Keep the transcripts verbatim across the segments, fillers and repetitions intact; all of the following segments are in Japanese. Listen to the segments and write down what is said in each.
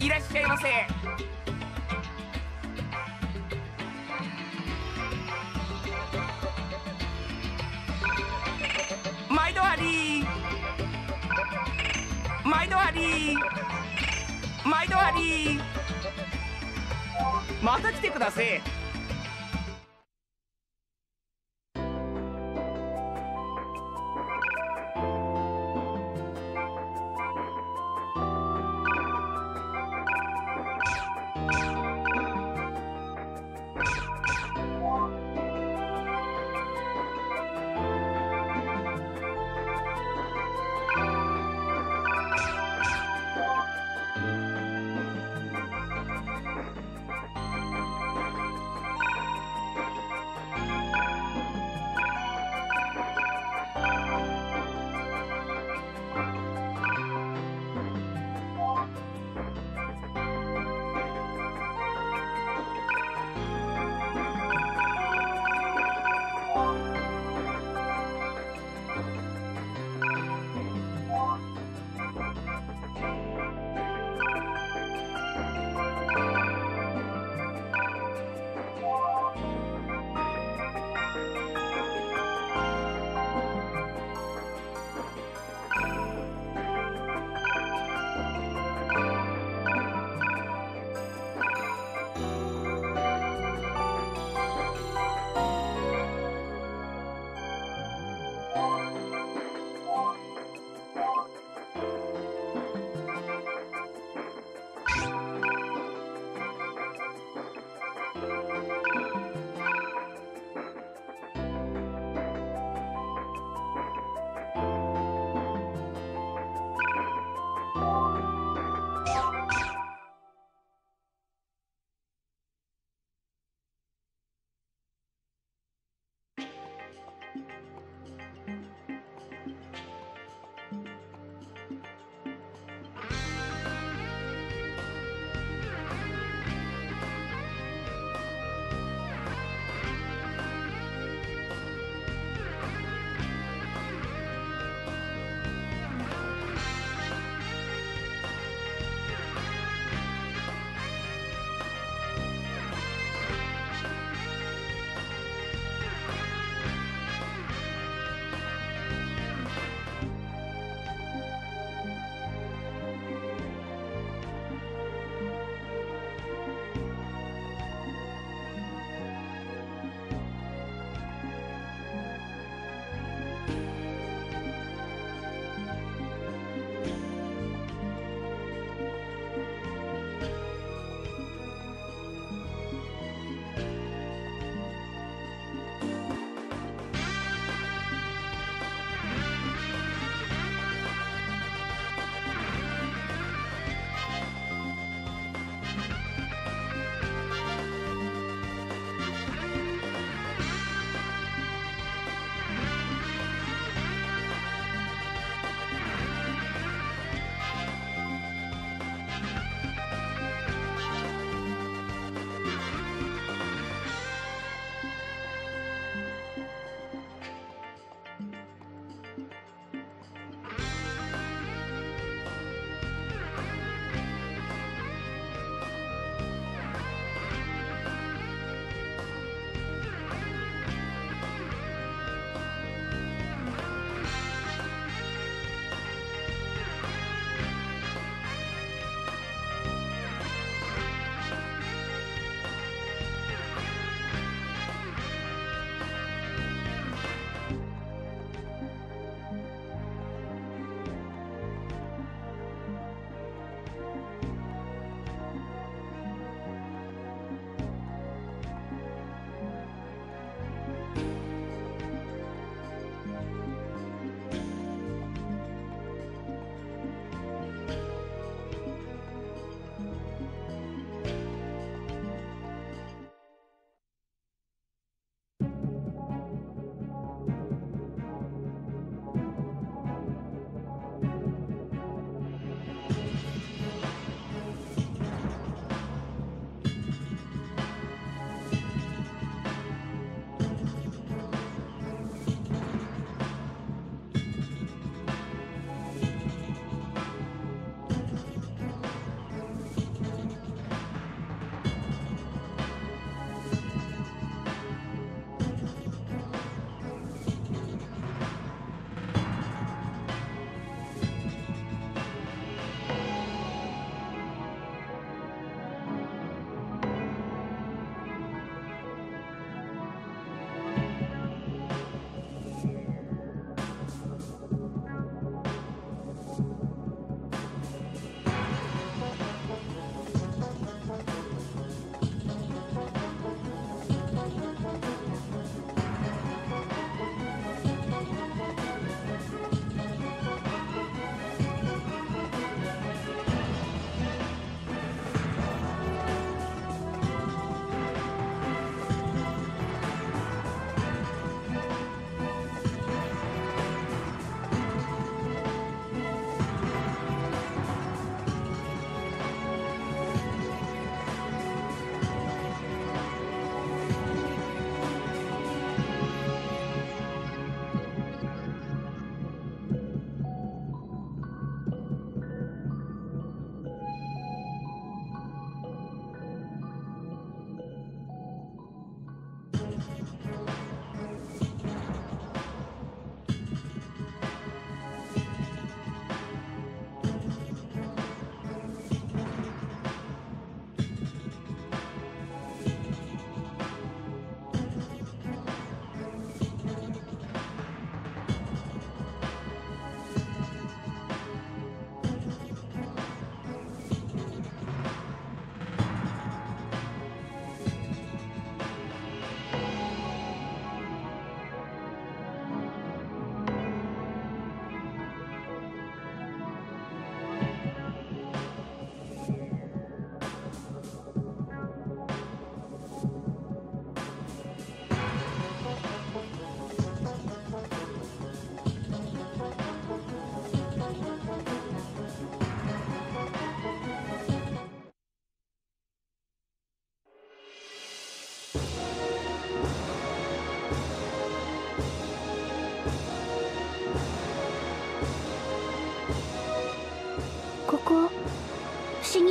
いらっしゃいませ。毎度あり毎度あり毎度あり、また来てください。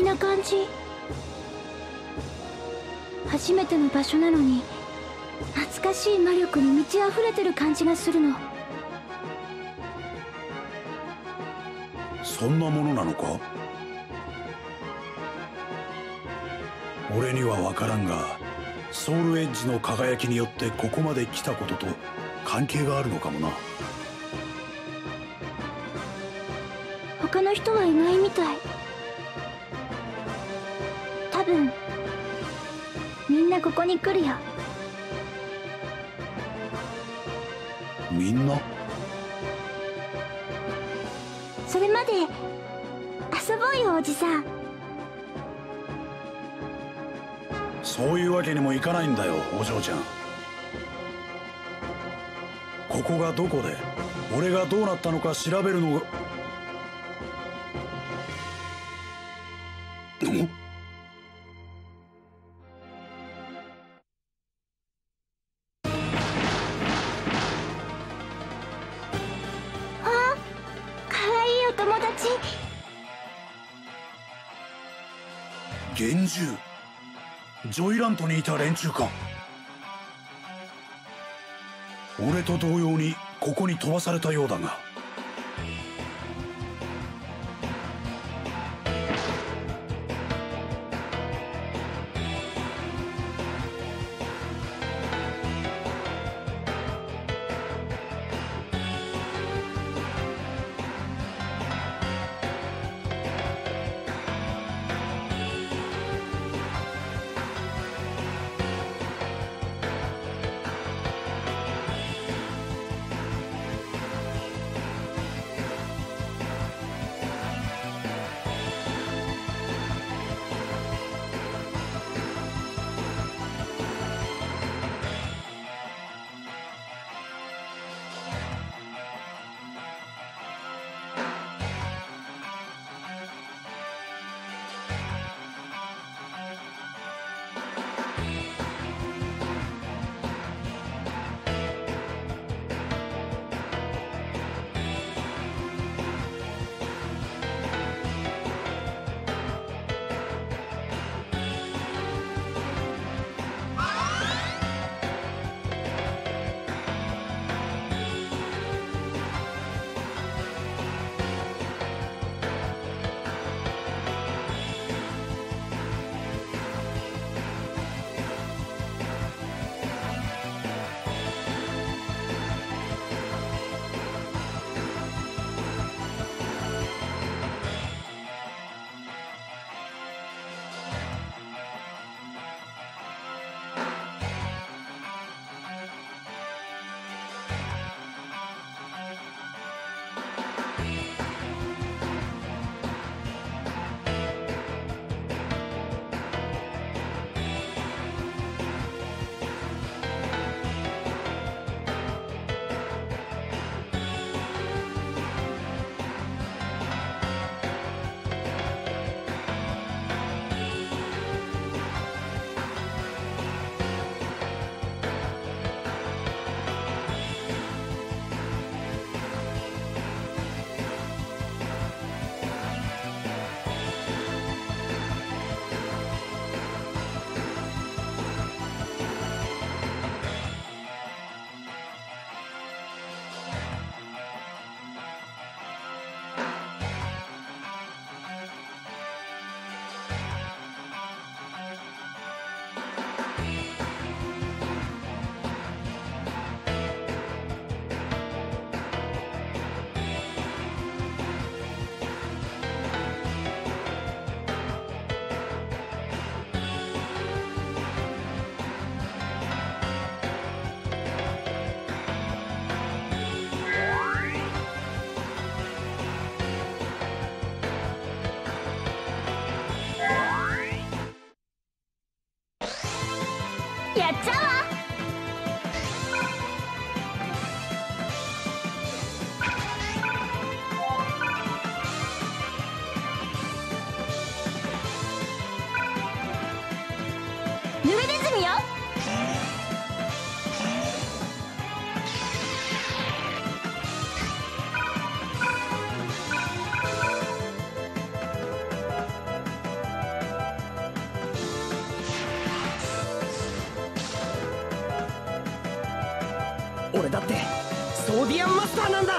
な感じ。初めての場所なのに懐かしい魔力に満ち溢れてる感じがするの。 そんなものなのか？俺には分からんが、ソウルエッジの輝きによってここまで来たことと関係があるのかもな。 他の人はいないみたい。多分みんなここに来るよ。 みんな？ それまで遊ぼうよ、おじさん。 そういうわけにもいかないんだよ、お嬢ちゃん。ここがどこで俺がどうなったのか調べるのが。ん？幻獣？ジョイラントにいた連中か。俺と同様にここに飛ばされたようだが。 やっちゃうわ。ヌメネズミよ。 俺だってソーディアンマスターなんだ。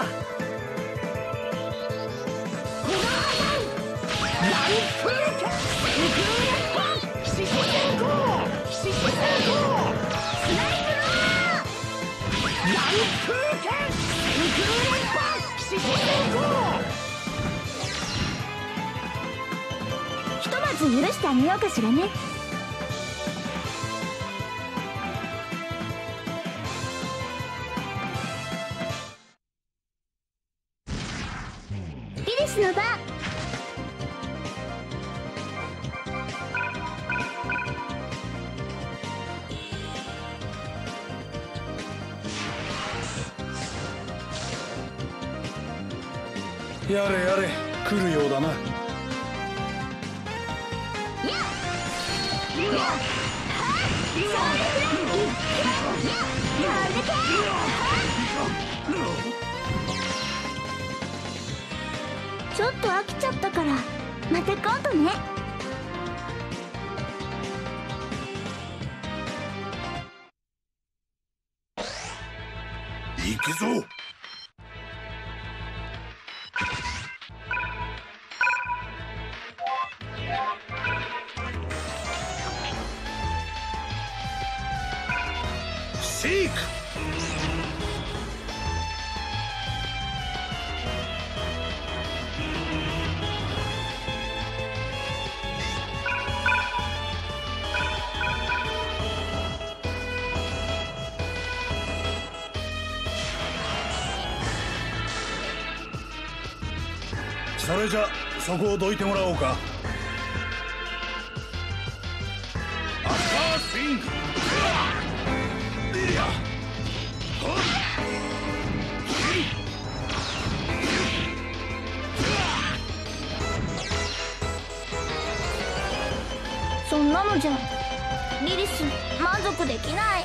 ひとまず許してあげようかしらね。リリスの番。 やれやれ、来るようだな。 ちょっと飽きちゃったからまた今度ね。 行くぞ。シーク。それじゃそこをどいてもらおうか。アッパースイング。いやそんなのじゃリリス満足できない。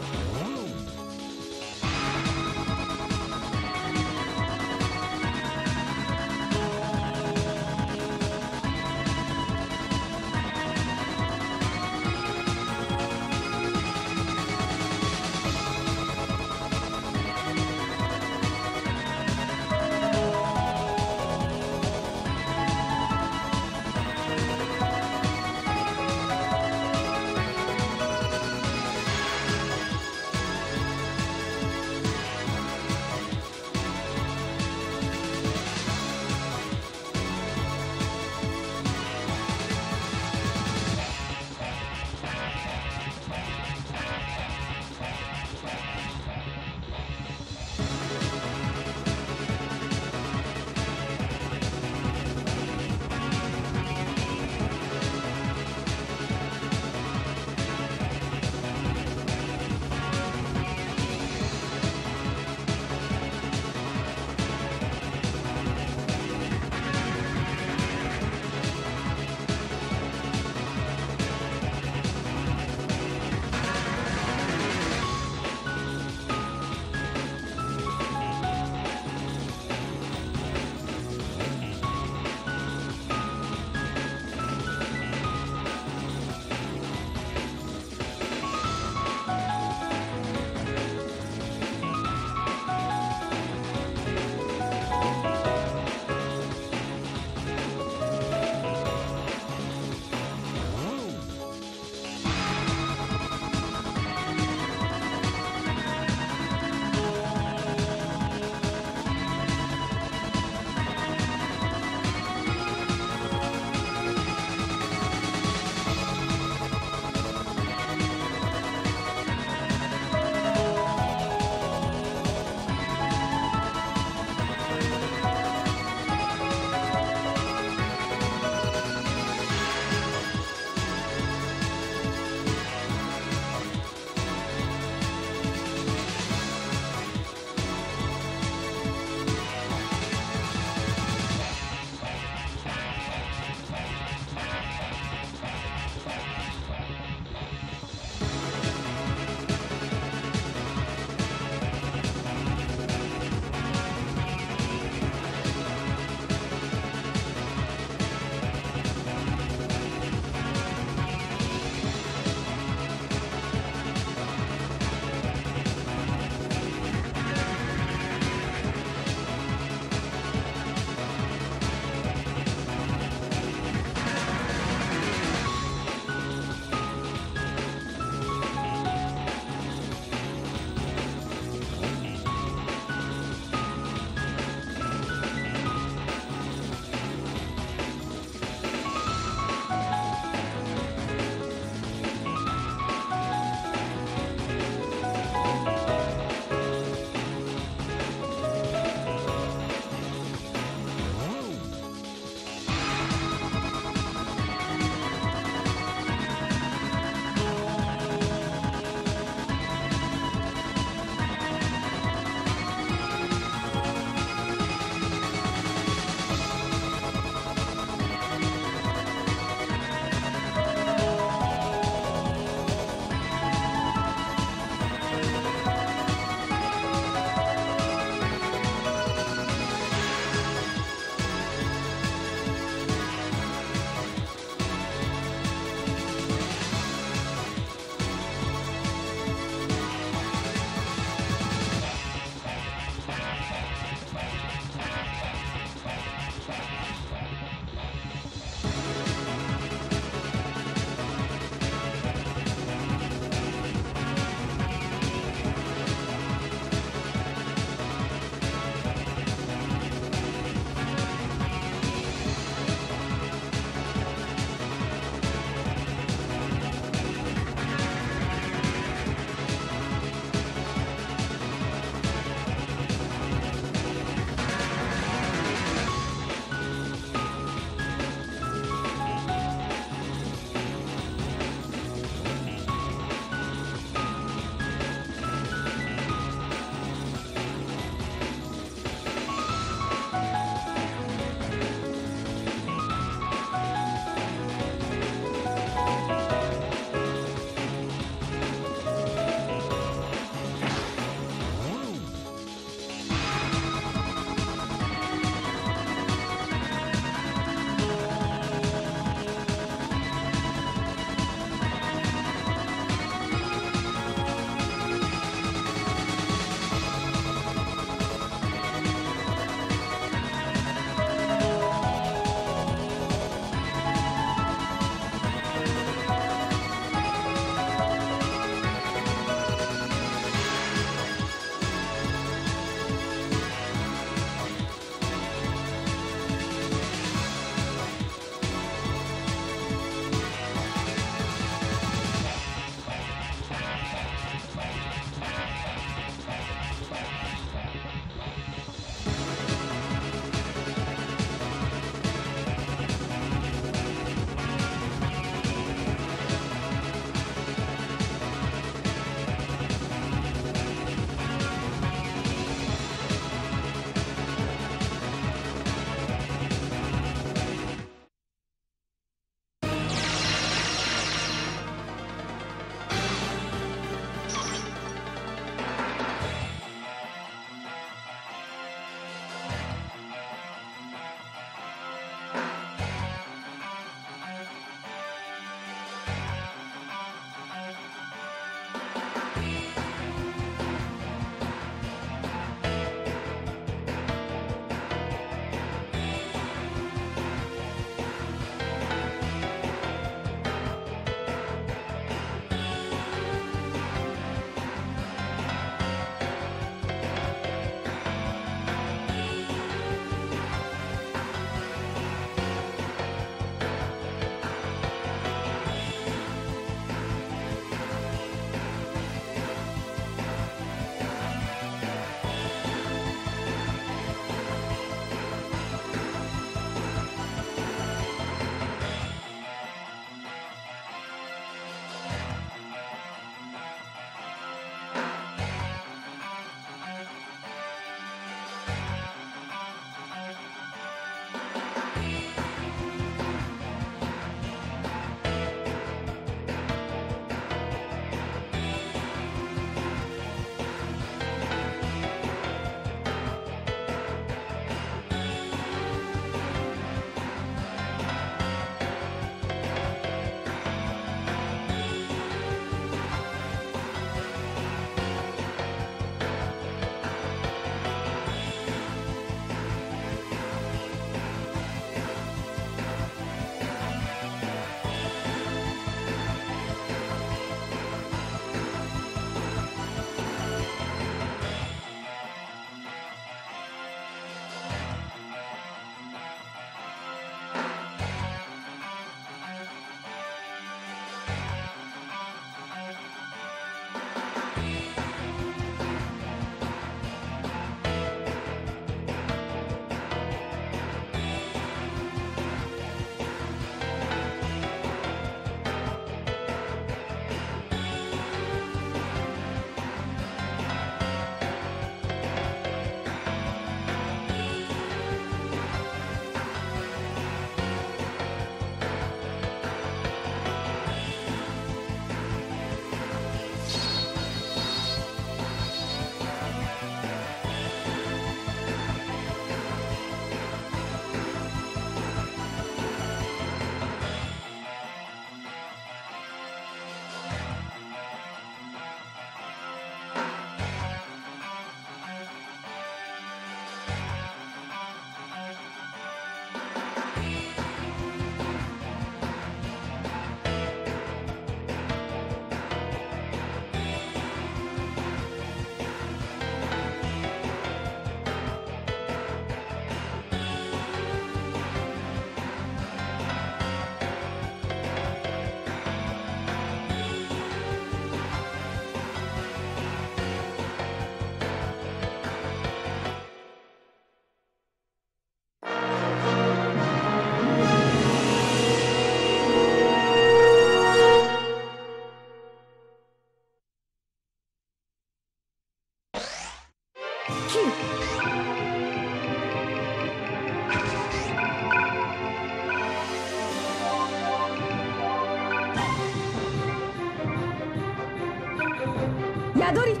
宿り。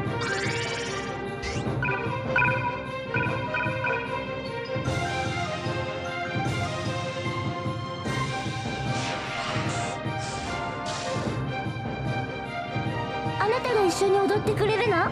あなたが一緒に踊ってくれるの？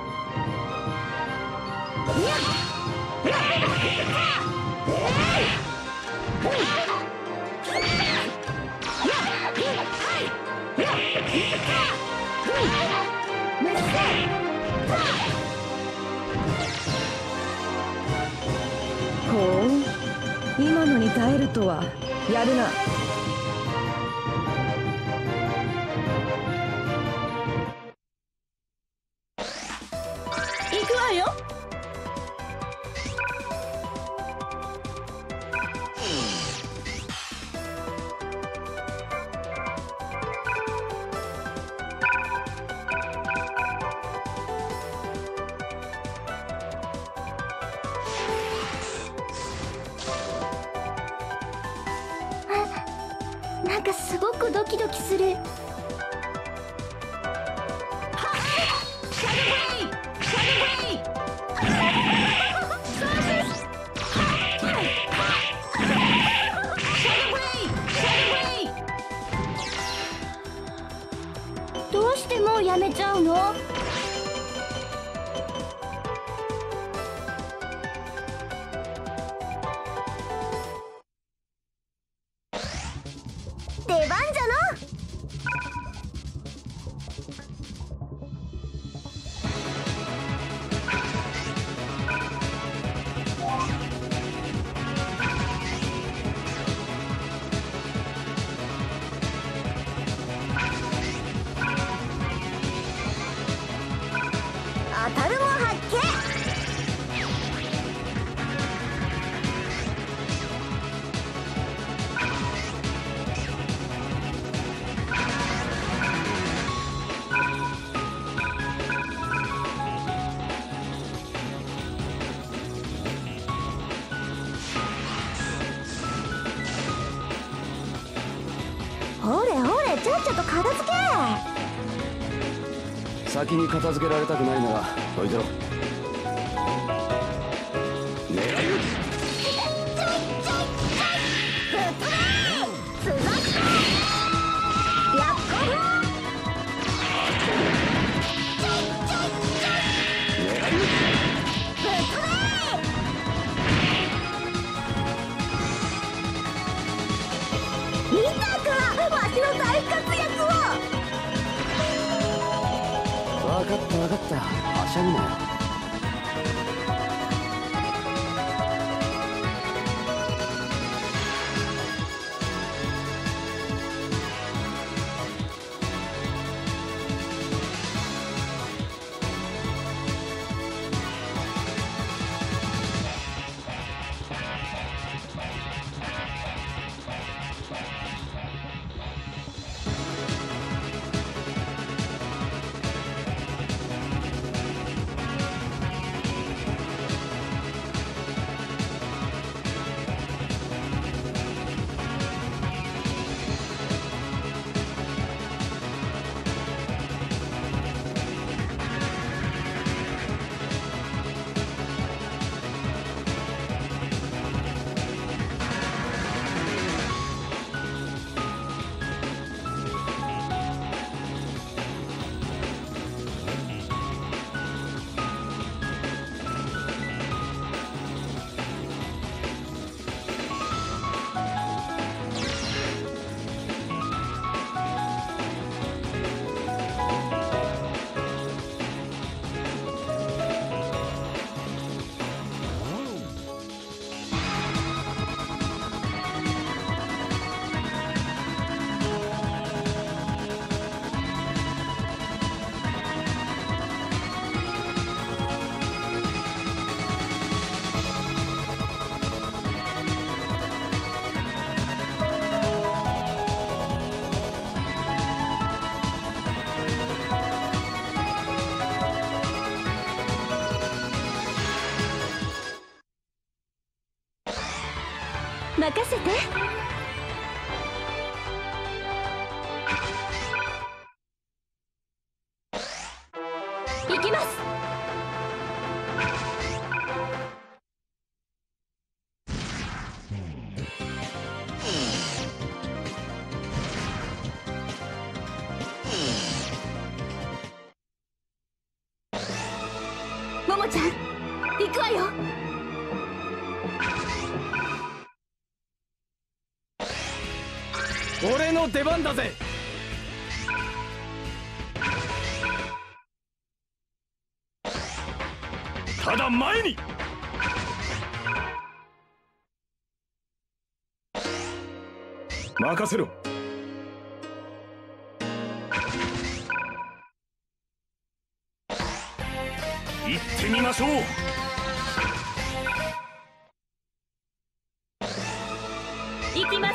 ほう、今のに耐えるとはやるな。行くわよ。 なんかすごくドキドキする。どうしてもうやめちゃうの？出番じゃな。当たるも発見。ほれほれ、ちゃっちゃと片付け。 先に片付けられたくないならどいてろ。 見たか、わしの大活躍を。 分かった分かった、はしゃぐなよ。 任せて。 行きます。ももちゃん行くわよ。 俺の出番だぜ。ただ前に。任せろ。行ってみましょう。 行きます。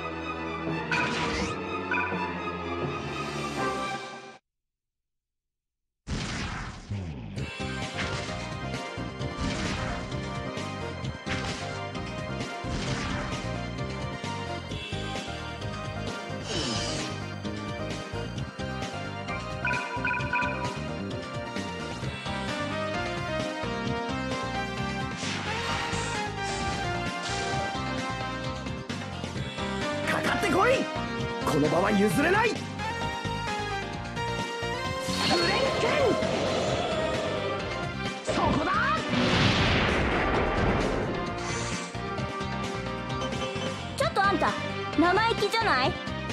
来い。この場は譲れない。グレンケン、そこだ。 ちょっとあんた生意気じゃない？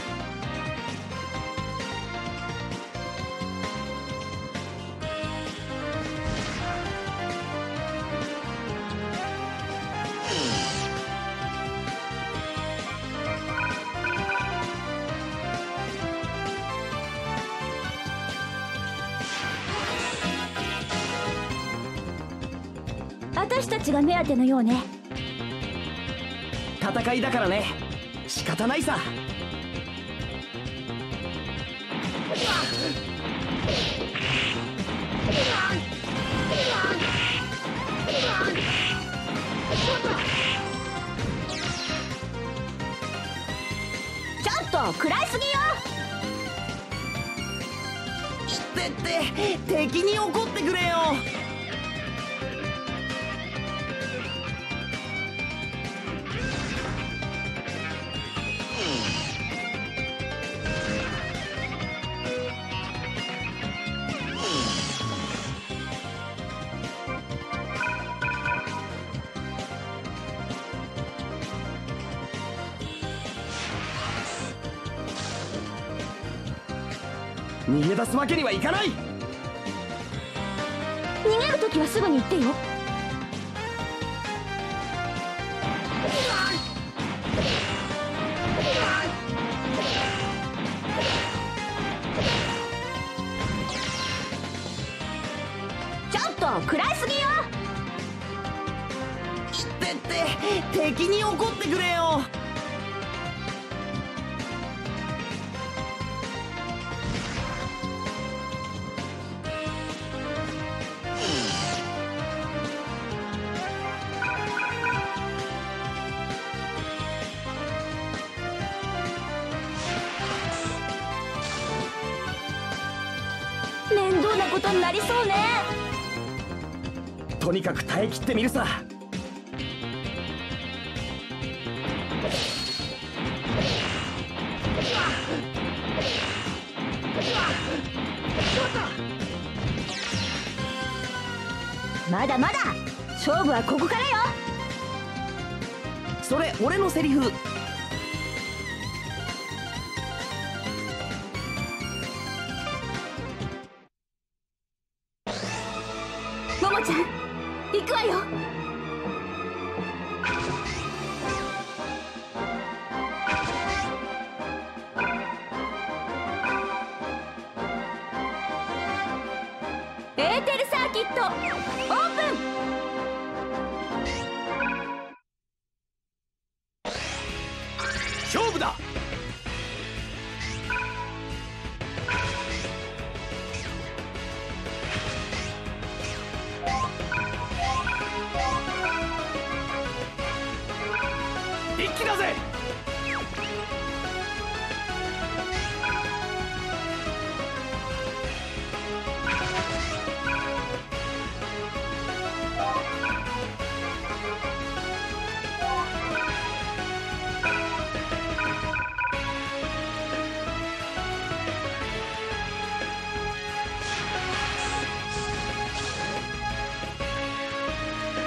私たちが目当てのようね。 戦いだからね、仕方ないさ。 ちょっと食らいすぎよ。 ってって敵に怒ってくれよ。逃げ出すわけにはいかない。 逃げるときはすぐに言ってよ。ちょっと食らいすぎよ。 ってって敵に怒ってくれよ。 面倒なことになりそうね。 とにかく耐え切ってみるさ。 まだまだ勝負はここからよ。 それ俺のセリフ。 ももちゃん行くわよ。エーテルサーキットオープン。 勝負だ。一気だぜ。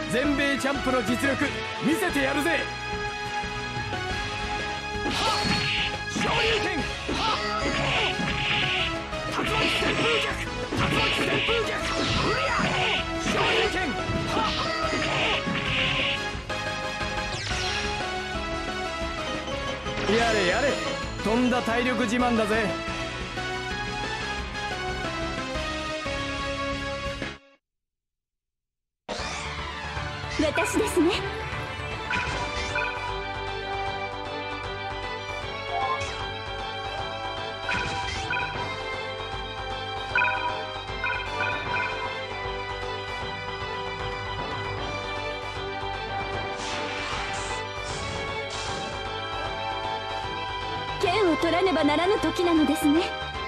全米チャンプの実力見せてやるぜ。昇竜拳、竜巻旋風脚、竜巻旋風脚、うりゃ昇竜拳。やれやれ、とんだ体力自慢だぜ。 私ですね。剣を取らねばならぬ時なのですね。や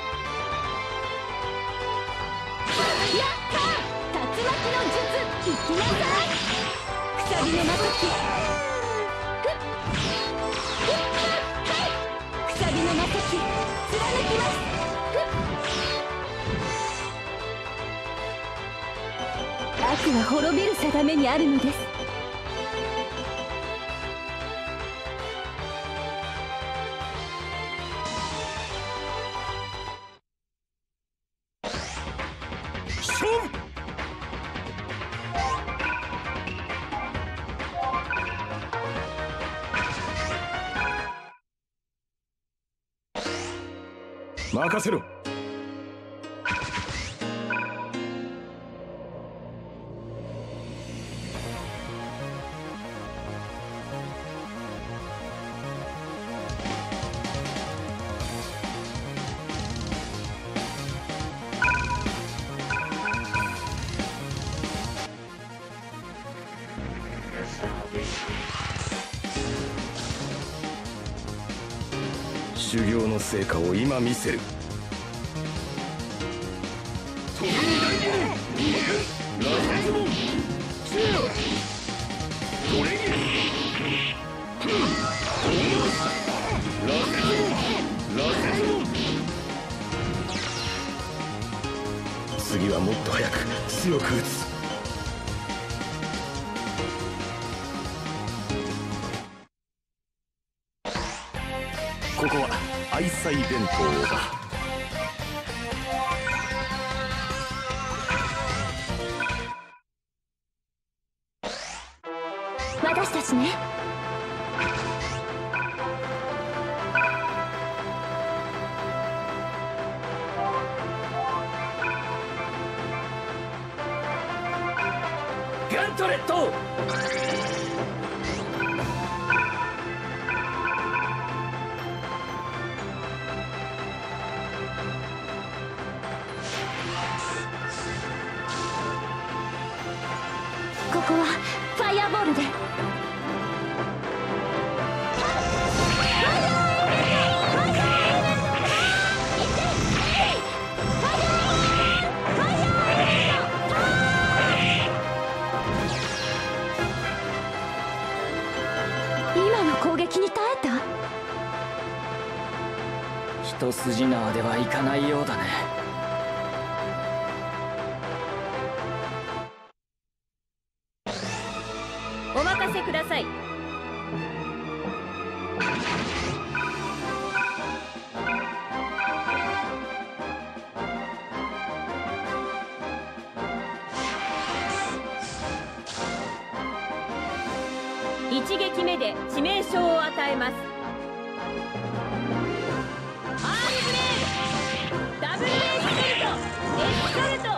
ったー、竜巻の術、行きなさい。くさびのまさき、くさびのまさき、貫きます。悪は滅びる定めにあるのです。 任せろ。 修行の成果を今見せる。次はもっと早く強く打つ。ここは愛妻弁当だ。 私たちね。 ガントレット。 ここはファイアボールで。今の攻撃に耐えた？ 一筋縄ではいかないようだね。 お任せください。一撃目で致命傷を与えます。アームブレード、ダブルエスソルト、エスソルト、アームブレード、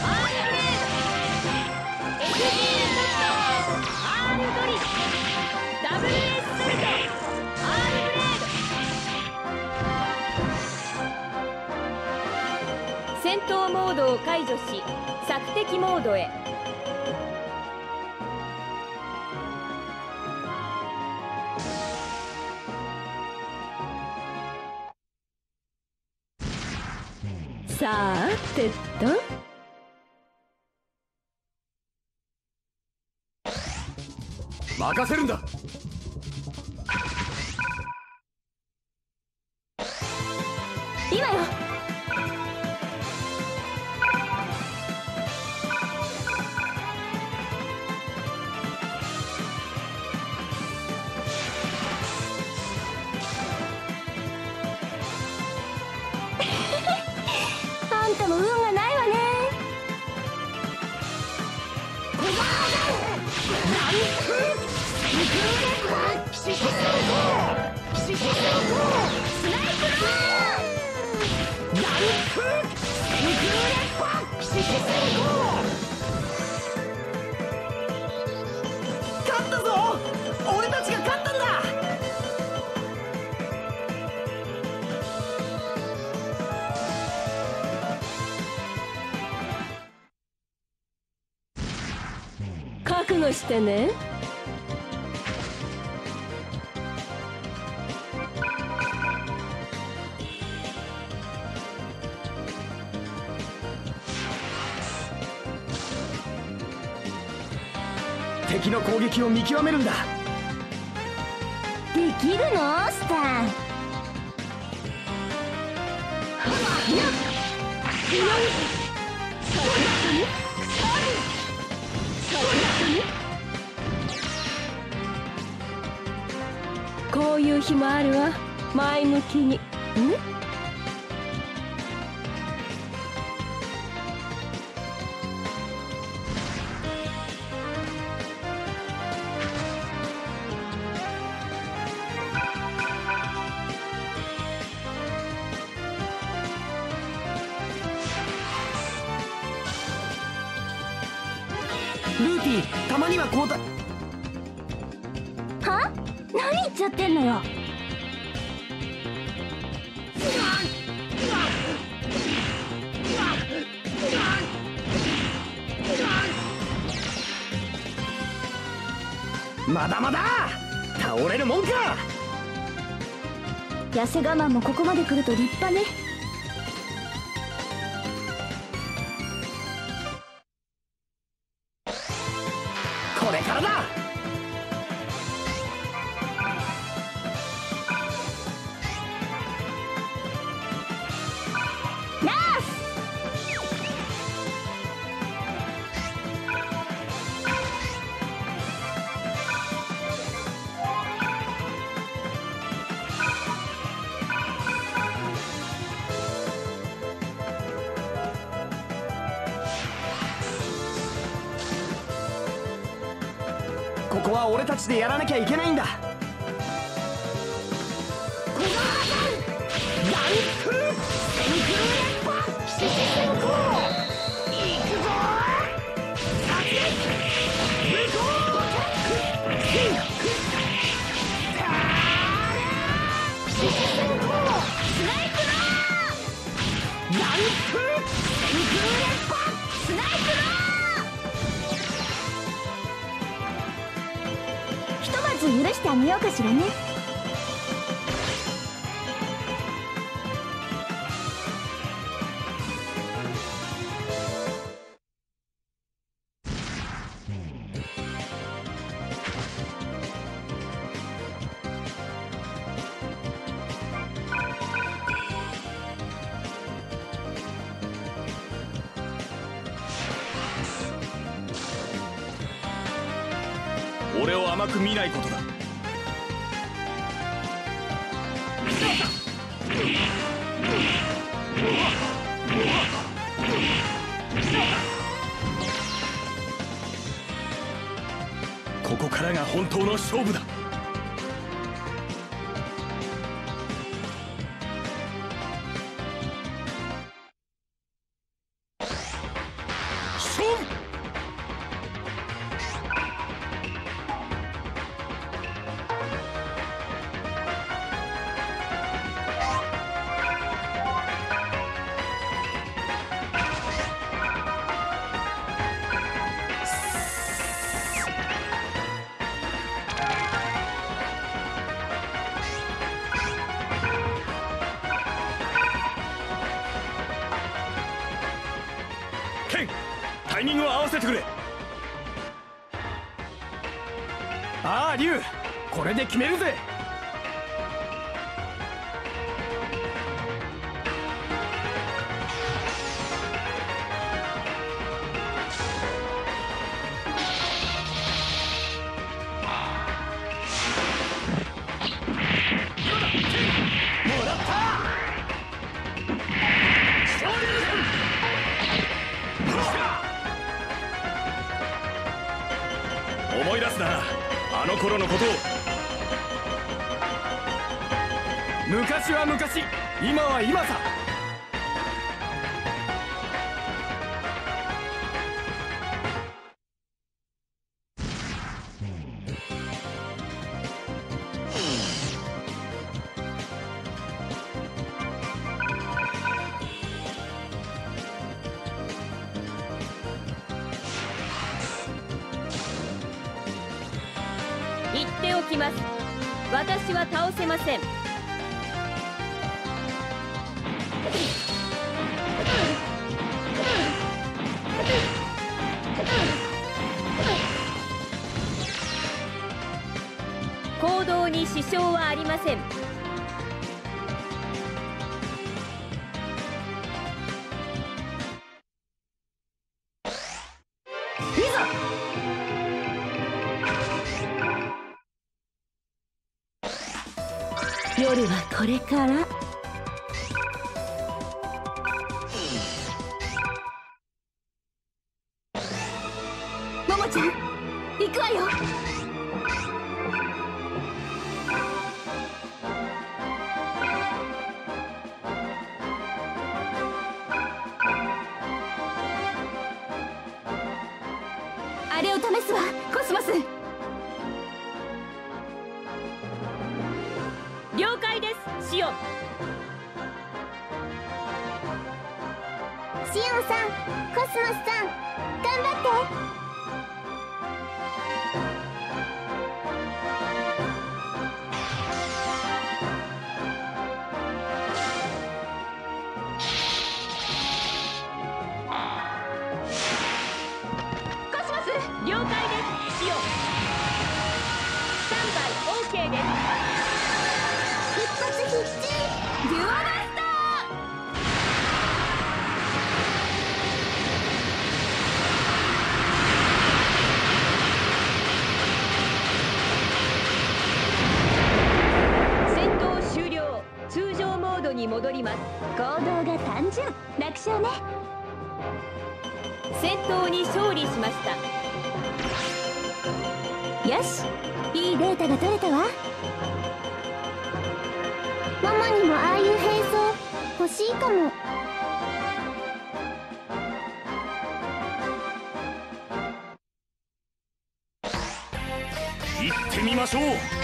エスジーソルト、アームドリル、ダブルエスソルト、アームブレード。戦闘モードを解除し、索敵モードへ。 さてと、 任せるんだ。 今よ。 とも運がないわね。 勝ったぞ。俺たちが勝ったんだ。 覚悟してね。 敵の攻撃を見極めるんだ。 できるのスター。 こういう日もあるわ。前向きに。ん？ ルーティー、たまには交代。 は？何言っちゃってんのよ。 まだまだ倒れるもんか。 痩せ我慢もここまで来ると立派ね。 これからだ。 ナース。 ここは俺たちでやらなきゃいけないんだ。 ひとまず許してあげようかしらね。 俺を甘く見ないことだ。ここからが本当の勝負だ。勝負！ケン、タイミングを合わせてくれ。 ああ、リュウ、これで決めるぜ。もらった。昇竜拳頃のことを。昔は昔、今は今さ。 言っておきます。私は倒せません。行動に支障はありません。 夜はこれから。ももちゃん行くわよ。あれを試すわ、コスモス。 了解です、シオン。 シオンさん、コスモスさん、頑張って。 コスモス、了解です、シオン。スタンバイ オーケー です。 一発必至。デュオバスタ戦闘終了。通常モードに戻ります。 ー。行動が単純、楽勝ね。 戦闘に勝利しました。 よし、いいデータが取れたわ。ママにもああいう変装欲しいかも。 行ってみましょう。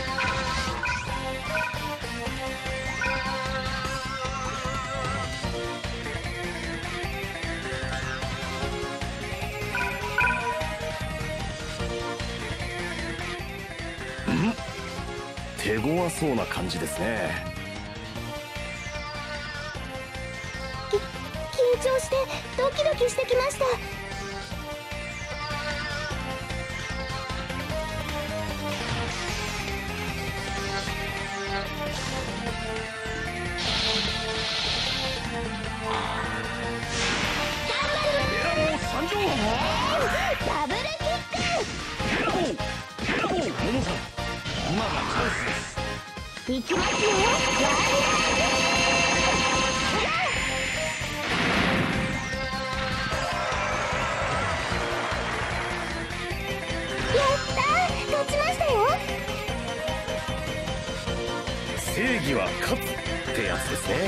手強そうな感じですね。 き緊張してドキドキしてきました。 参上。 ダブルキック。 モモさん、今がチャンスです。 いきますよ。やったー、勝ちましたよ。 正義は勝つってやつですね。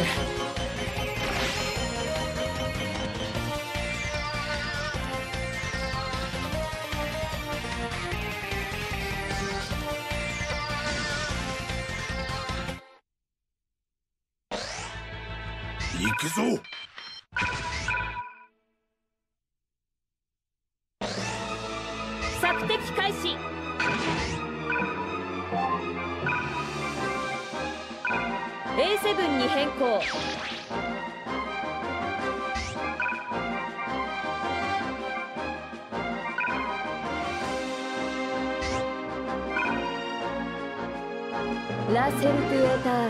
行くぞ。 索敵開始。エーセブン に変更。ラセルトゥエタール。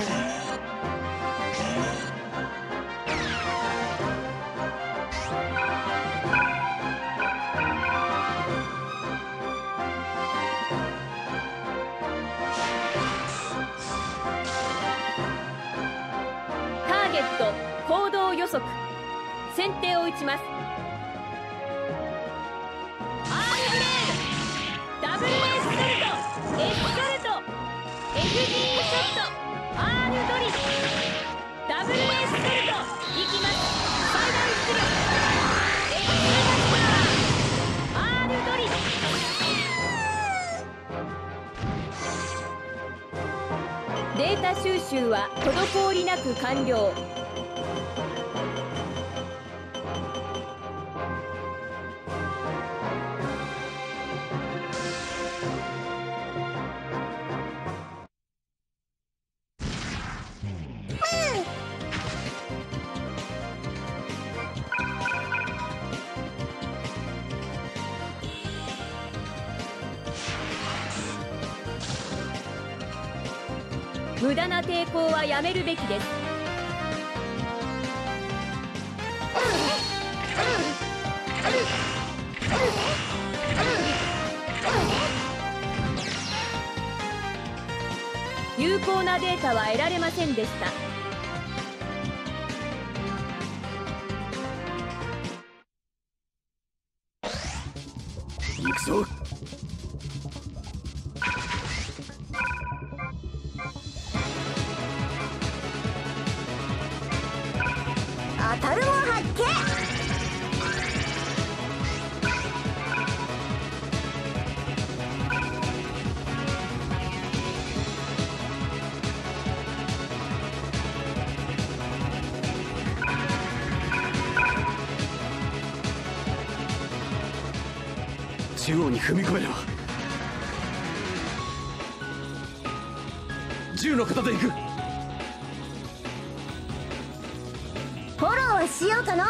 行動予測。先手を打ちます。アームブレードダブルエースソルトエクストト R ドリルダブルエースソルトいきます。ファイナルスルー X マスター R ドリル。データ収集は滞りなく完了。無駄な抵抗はやめるべきです。有効なデータは得られませんでした。 行くぞ。 当たるも発見。 中央に踏み込めれば。銃の片で行く。 フォローはしようかの。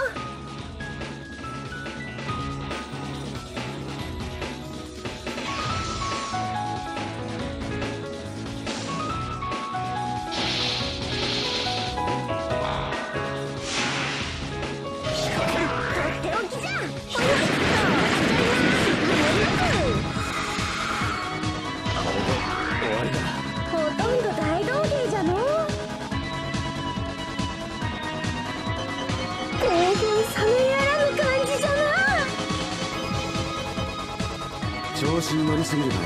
調子に乗りすぎるなよ。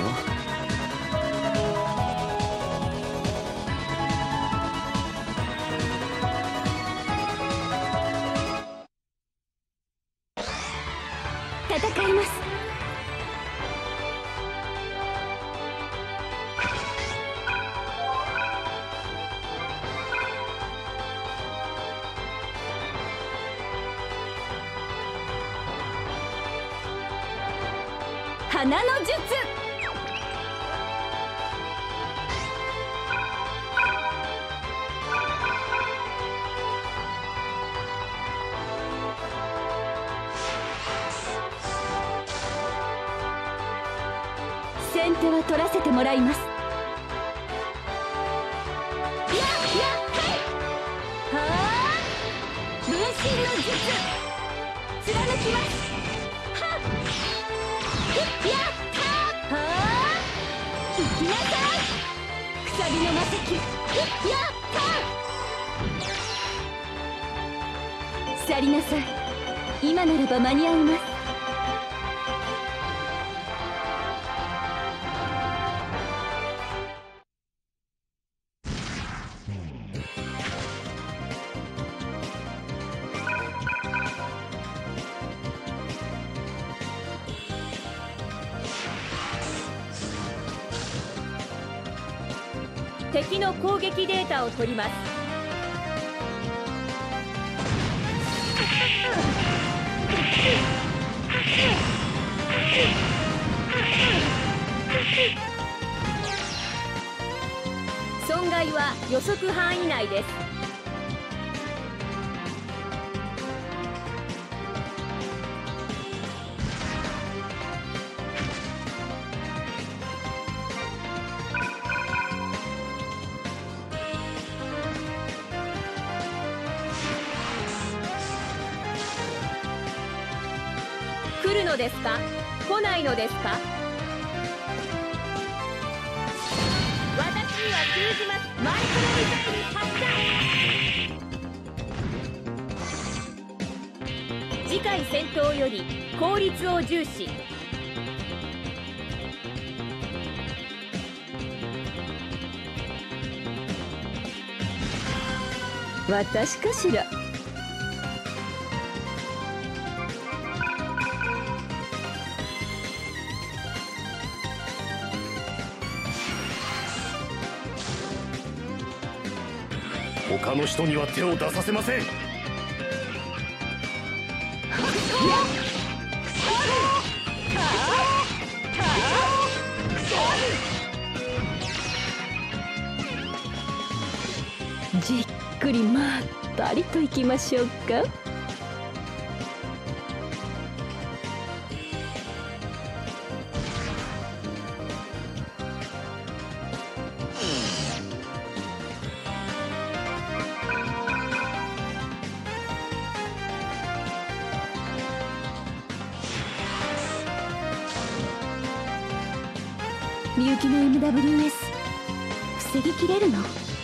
戦います。花の術。先手は取らせてもらいます。やっやっはいはあ分身の術貫きます。やったーはあ行きなさい鎖の魔石。やったー去りなさい。今ならば間に合います。敵の攻撃データを取ります。損害は予測範囲内です。来るのですか？来ないのですか？私には通じます。マイクロミサイル発射。次回戦闘より効率を重視。 私かしら。 他の人には手を出させません。 じっくりまったりといきましょうか。 みゆきの エムダブリューエス 防ぎきれるの？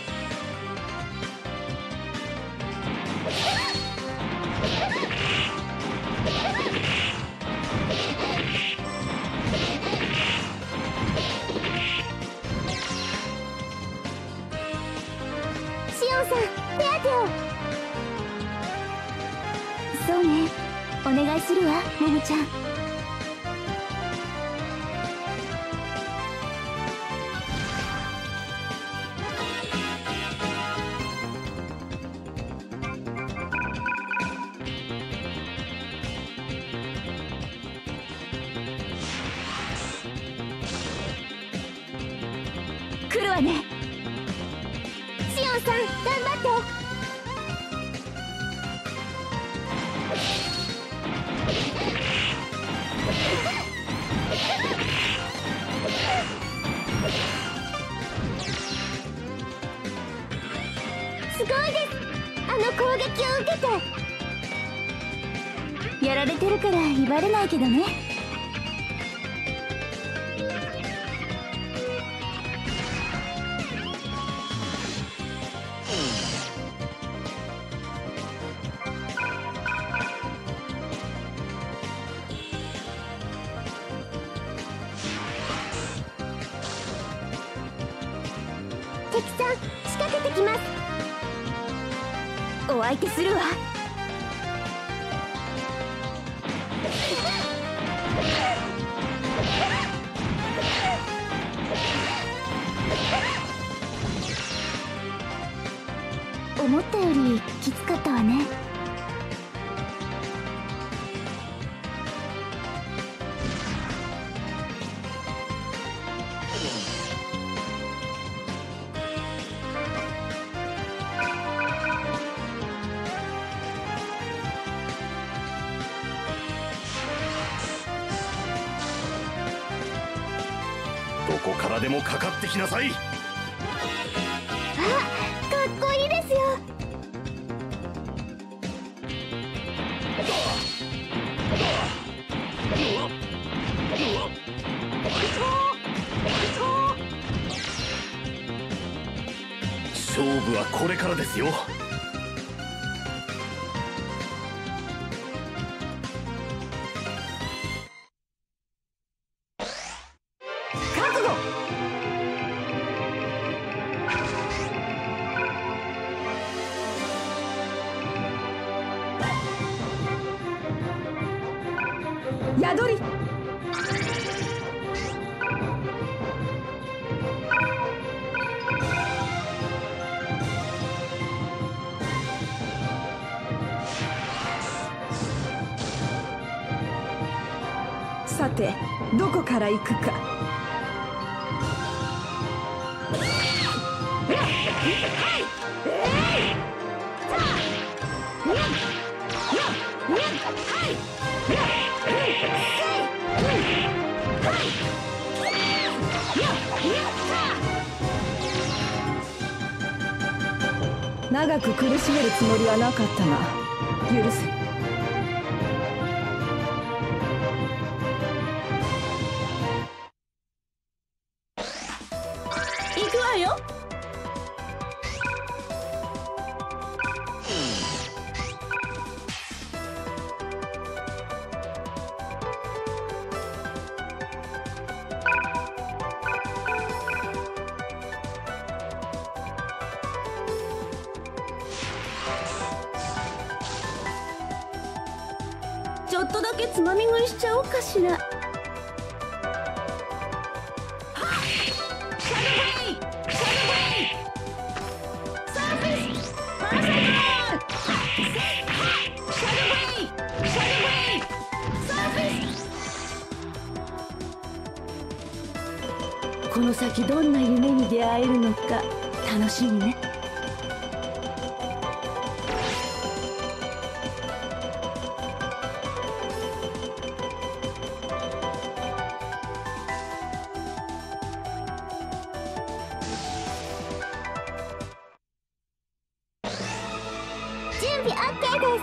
シオンさん、手当てを。そうね、お願いするわ、ももちゃん。来るわね。シオンさん、頑張って。すごいです、あの攻撃を受けて。やられてるから威張れないけどね。敵さん、仕掛けてきます。お相手するわ。思ったよりきつかったわね。 どこからでもかかってきなさい。 あ、かっこいいですよ。 勝負はこれからですよ。 覚悟。宿り。さて、どこから行くか。長く苦しめるつもりはなかったが、許せ。 行くわよ。 ちょっとだけつまみ食いしちゃおうかしら。この先どんな夢に出会えるのか楽しみね。 準備 オーケー です。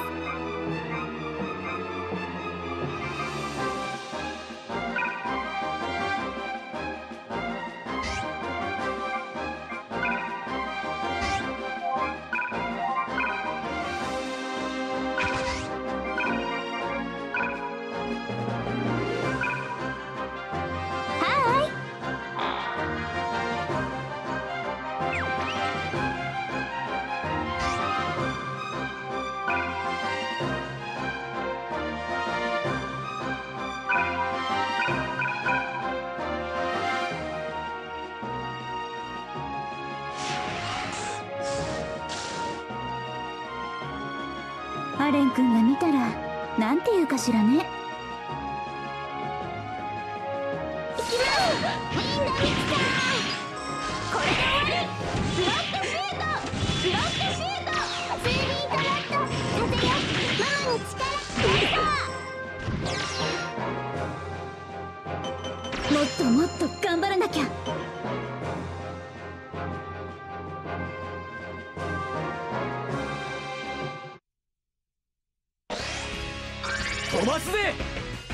アレン君が見たらなんて言うかしらね。行きます。みんな見つかこれで終わり。ブロックシュートブロックシュートスリートラット風よママに力もっともっと頑張らなきゃ。 飛ばすぜ。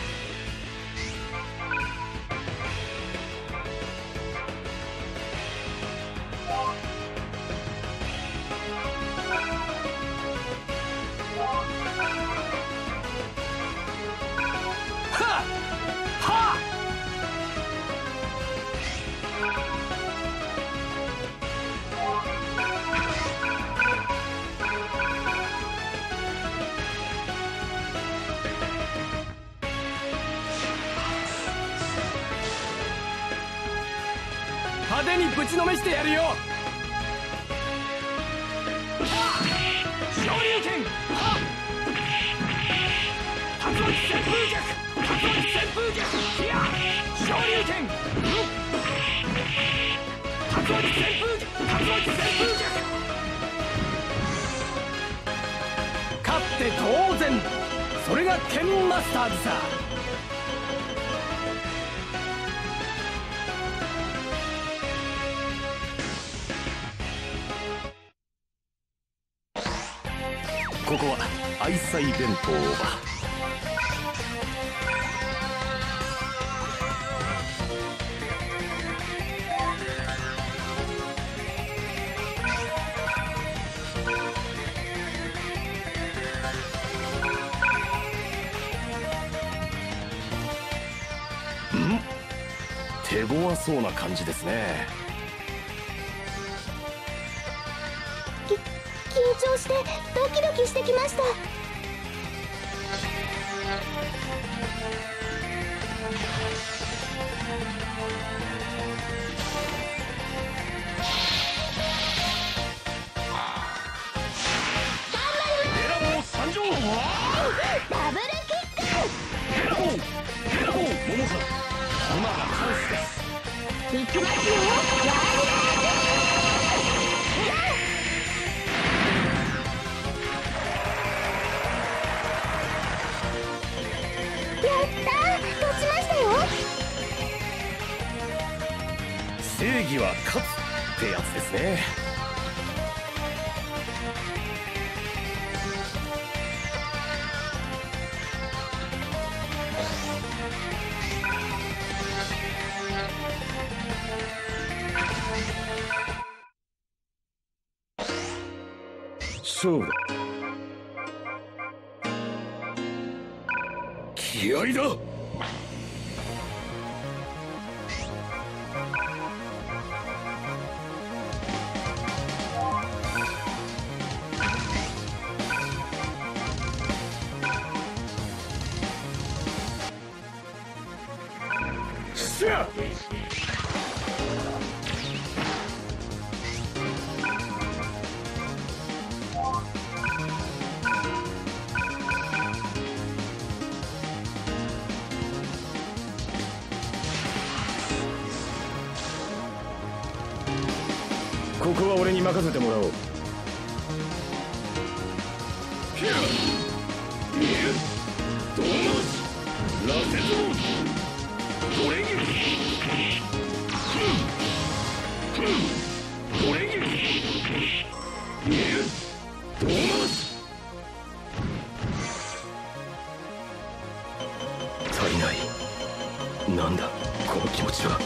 はっはっ派手にぶちのめしてやるよ。昇竜拳竜巻旋風脚竜巻旋風脚いや昇竜拳竜巻旋風竜巻旋風脚勝って当然。それが剣マスターズさ。 ここは愛妻弁当場。ん？手強そうな感じですね。 緊張してドキドキしてきました。 エラボー参上。 ダブルキック。 エラボーエラボーモモさん今がチャンスです。 いきますよ。ワ正義は勝つってやつですね。そうだ。気合いだ。 しゃ。ここは俺に任せてもらおう。どうもラセゾンこれぎこれぎどうも足りない。なんだこの気持ちは。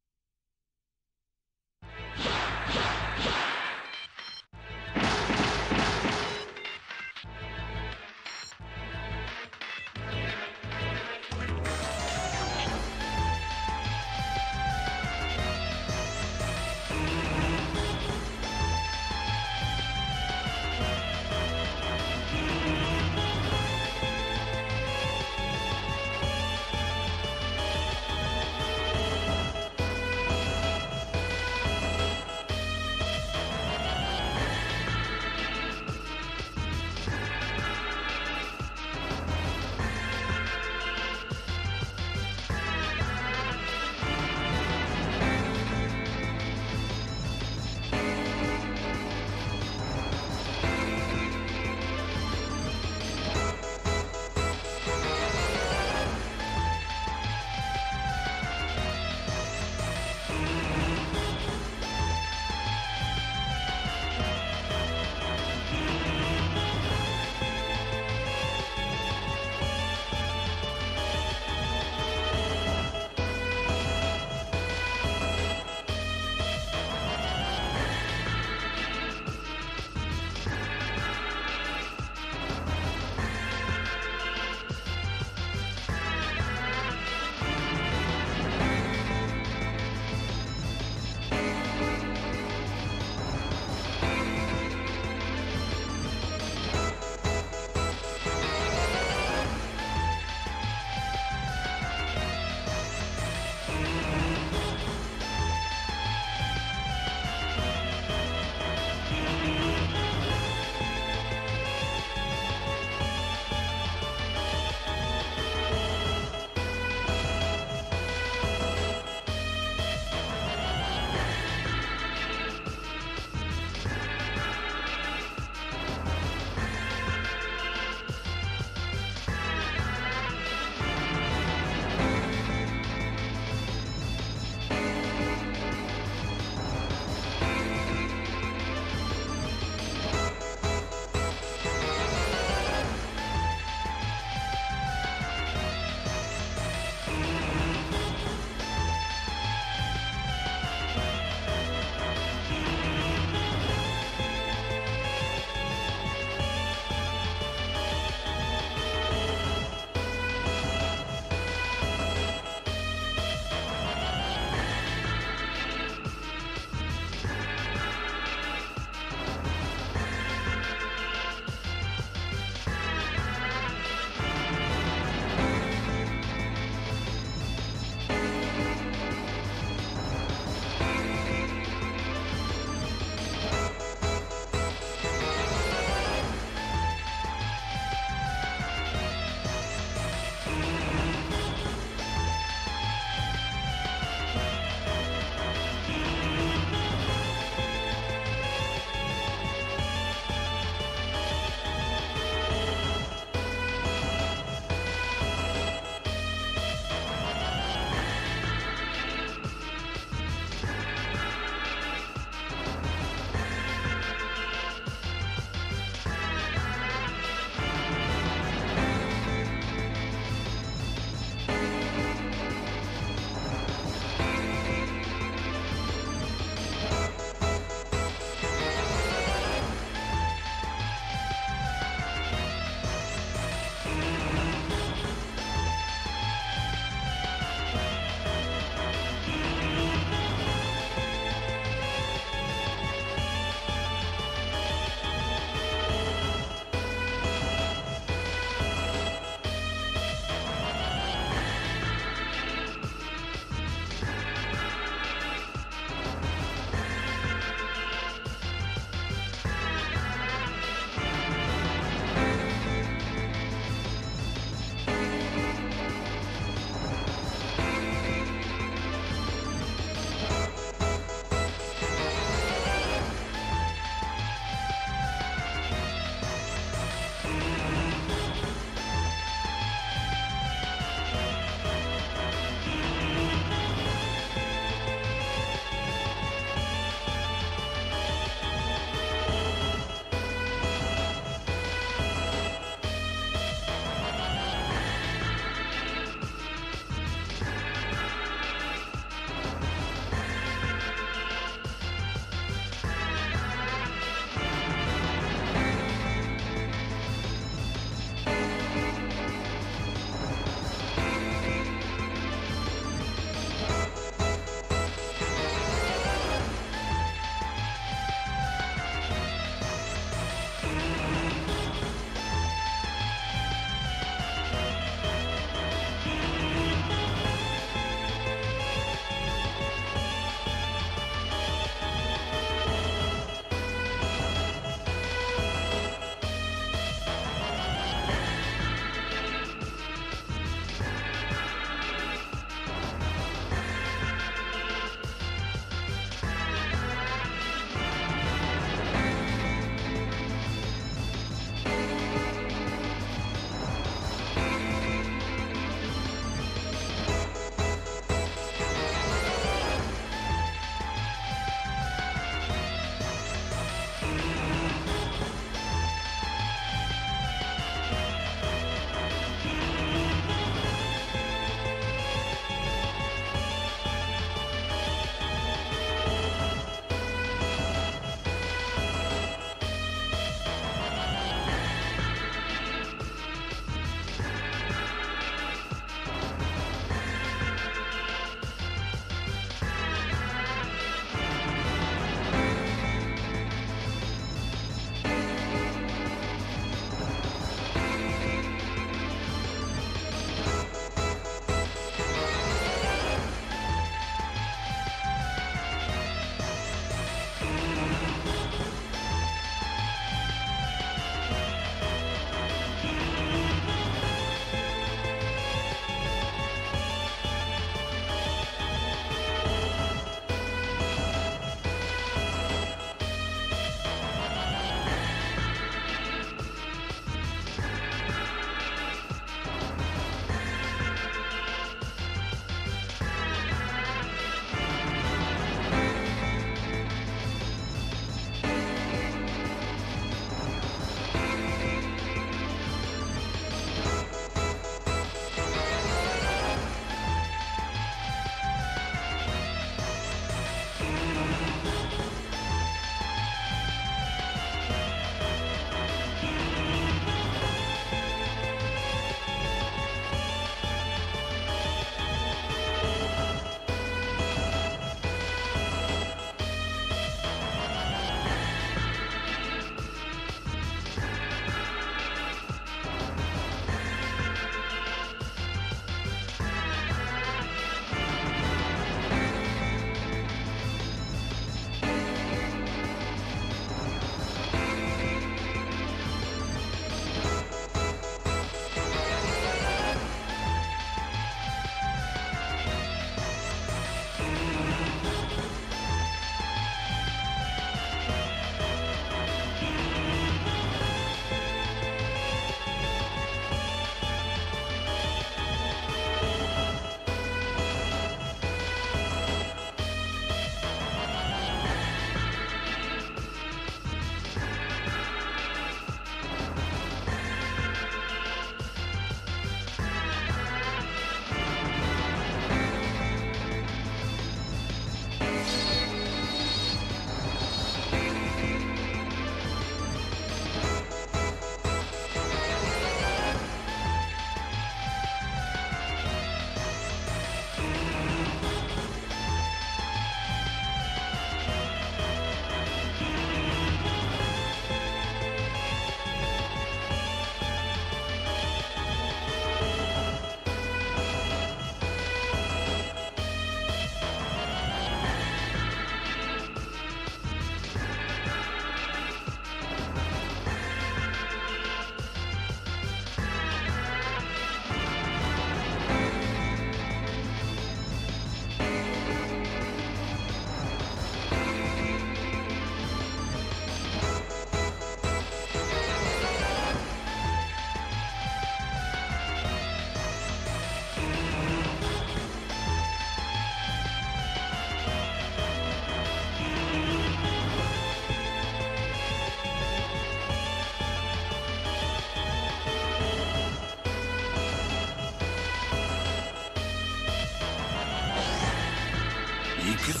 ぞ。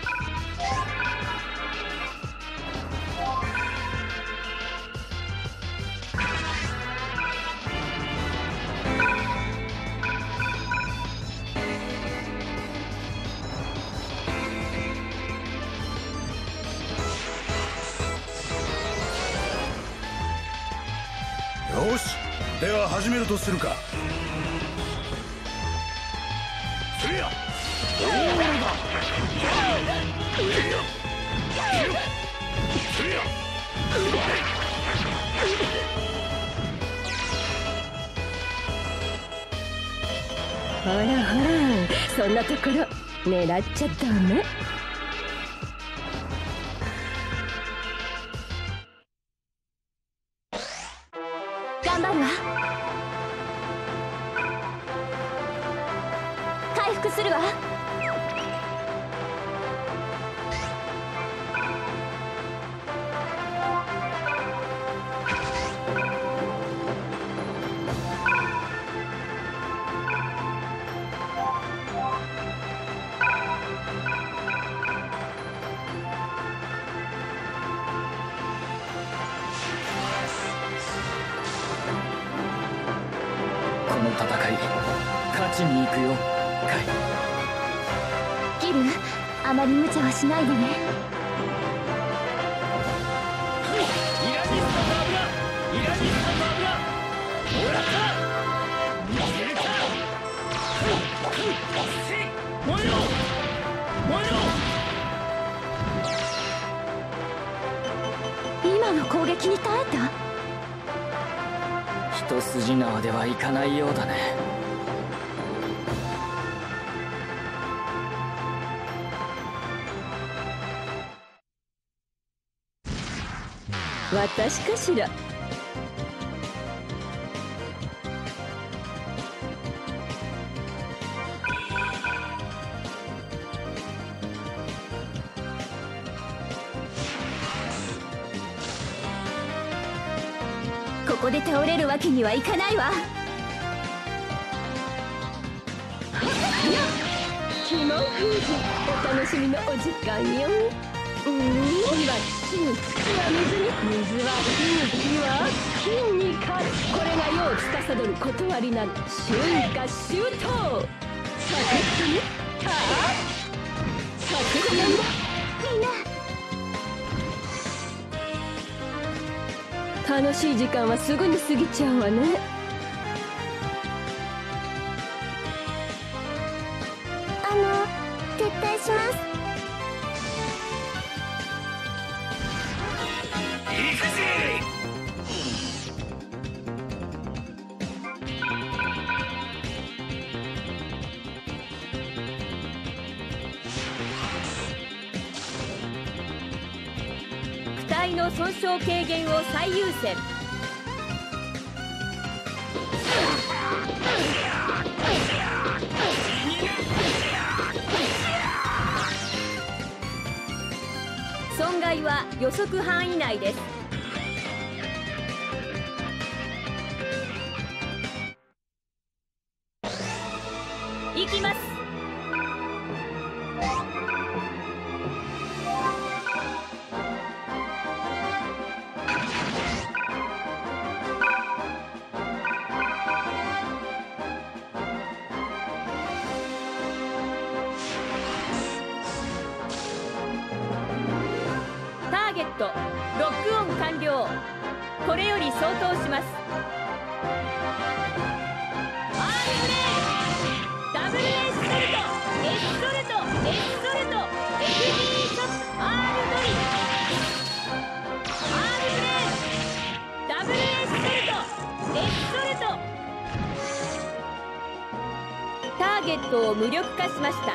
よし、では始めるとするか。 せやおおだ。 せやほらほら、そんなところ狙っちゃったわね。 頑張るわ。回復するわ。 この戦い勝ちに行くよカイ。 ギル、あまり無茶はしないでね。 イラニスタと油イラニスタと油もらった見せるか燃えろ燃えろ。 今の攻撃に耐えた？ 一筋縄ではいかないようだね。 私かしら。 ここで倒れるわけにはいかないわ。 気も封じ、お楽しみのお時間よ。うーん、火は土に、土は水に、水は火に、火は金に勝つ。これが世を司る断りなる春夏秋冬。さてに、ああ、作戦だ。 みんな楽しい時間はすぐに過ぎちゃうわね。 あの撤退します。 行くぜ。 機体の損傷軽減を最優先。損害は予測範囲内です。行きます。ターゲットロックオン完了。これより相当します。 アール ブレーダブルエスソルトエスソルトエスソルト エフビー ショック アール ドリ アール ブレーダブルエスソルトエスソルト。ターゲットを無力化しました。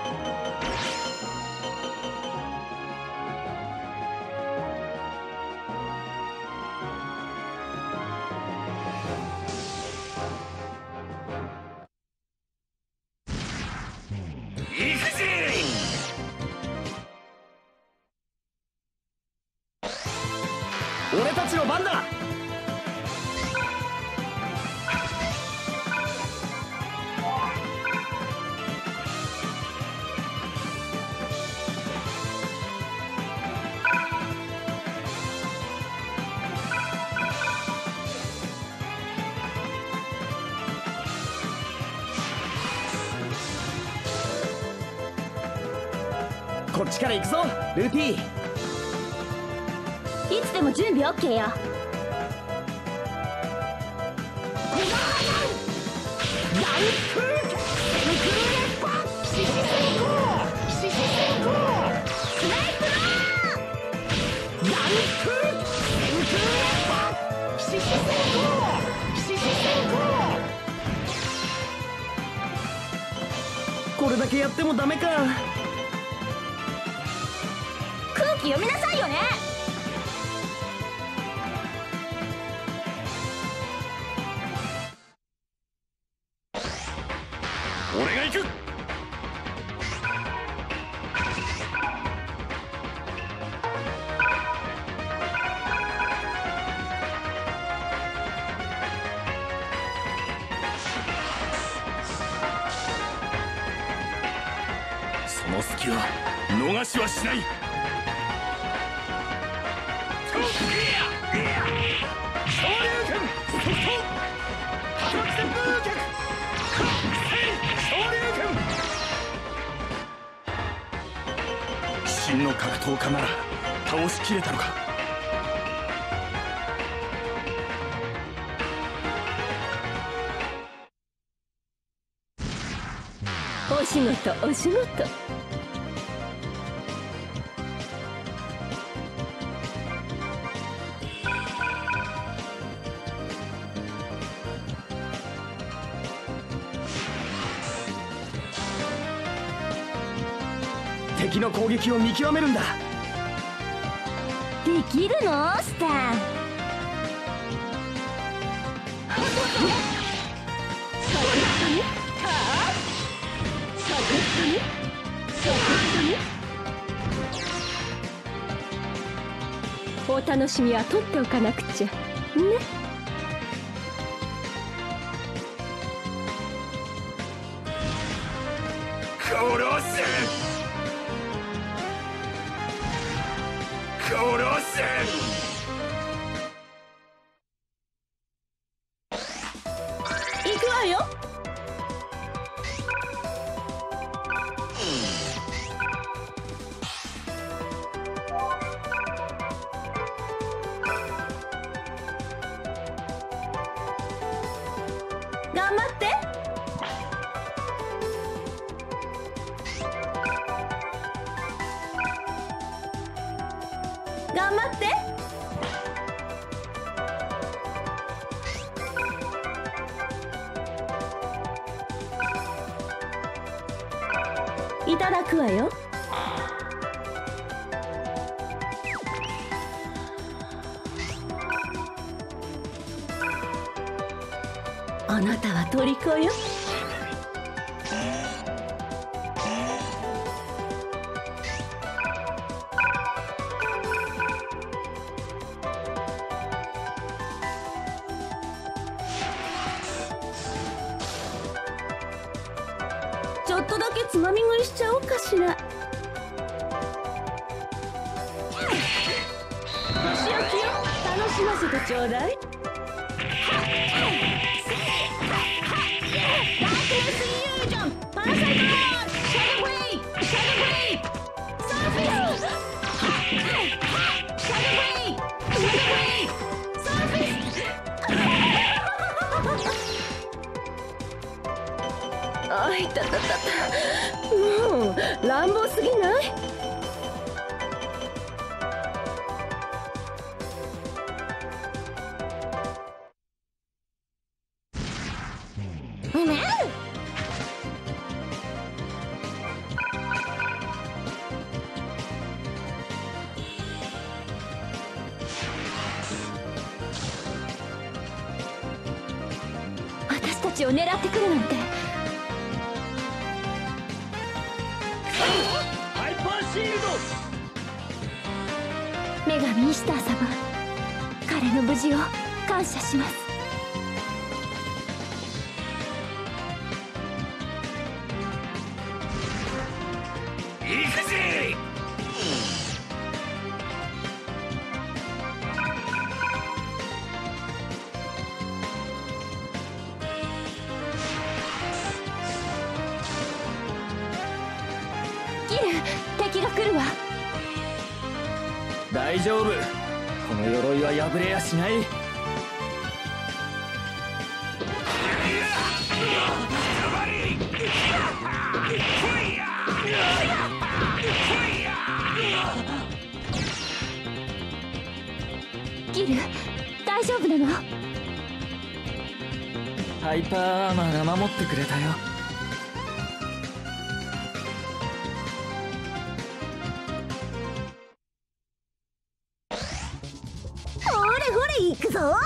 行くぜ。 俺たちの番だ。 こっちから行くぞルーティ。 いつでも準備 オーケー よ。 これだけやってもダメか。 空気読みなさいよね。 俺が行く。その隙は逃しはしない。真の格闘家なら倒しきれたのか。 お仕事お仕事。 敵の攻撃を見極めるんだ。 できるのスタン。 お楽しみは取っておかなくちゃね。 殺す殺す。 行くわよ。頑張って。頑張って。いただくわよ。あなたは虜よ。ちょっとだけつまみ食いしちゃおうかしら。仕置きよ。楽しませてちょうだい。ダークネスイリュージョンパラサイトシャドウウェイシャドウェイサーフィスシャドウェイシャドウェイサーフィス。あいたたたた。もう乱暴すぎない？私たちを狙ってくるなんて。 ハイパーシールド。 女神イシター様、彼の無事を感謝します。 行くぜ。 キル、敵が来る大丈夫、この鎧は破れやしない。 ギル、大丈夫なの？ ハイパーアーマーが守ってくれたよ。 ほれほれ行くぞ。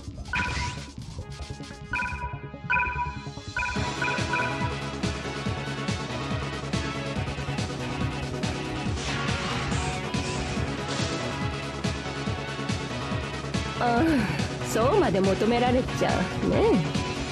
ああ、そうまで求められちゃうね。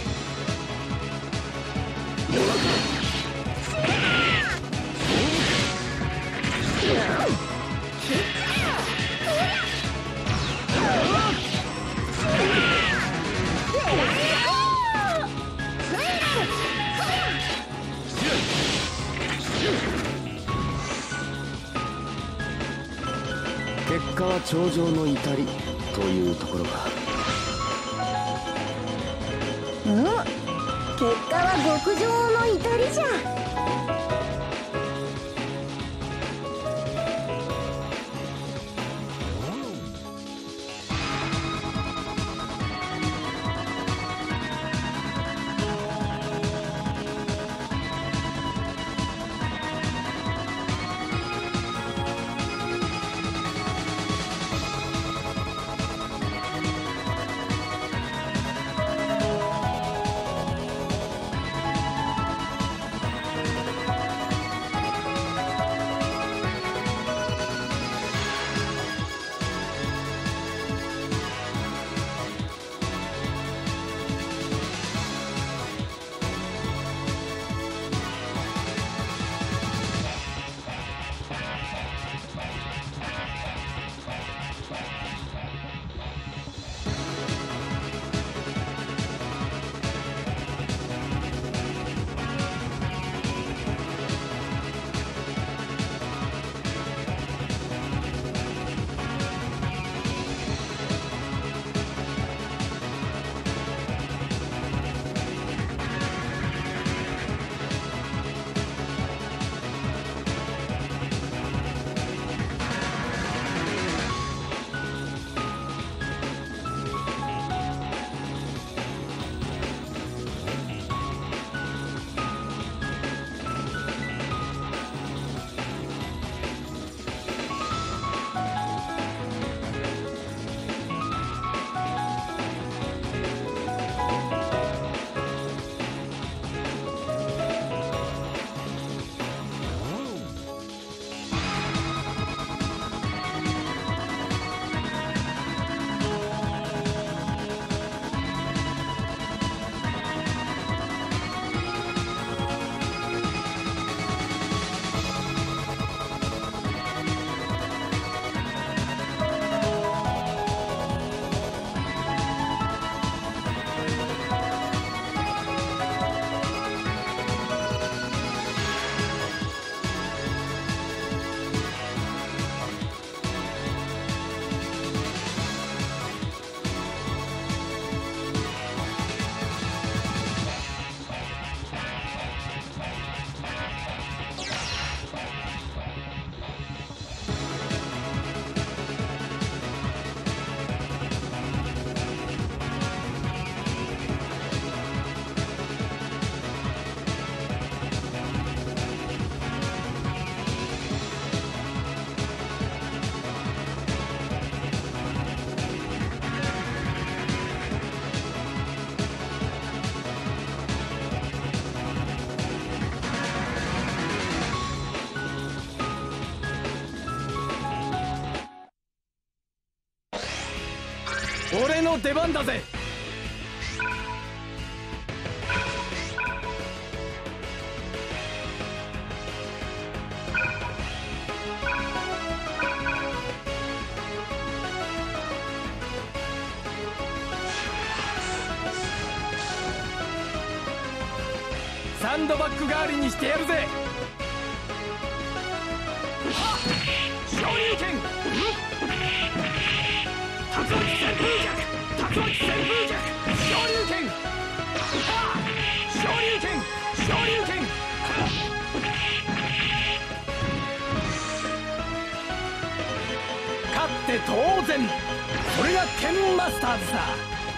結果は頂上の至りというところか。 うん、結果は極上の至りじゃ。 俺の出番だぜ。サンドバッグ代わりにしてやるぜ。昇竜拳圧巻旋風脚昇竜拳はあ昇竜拳昇竜拳勝って当然それが剣マスターズだ。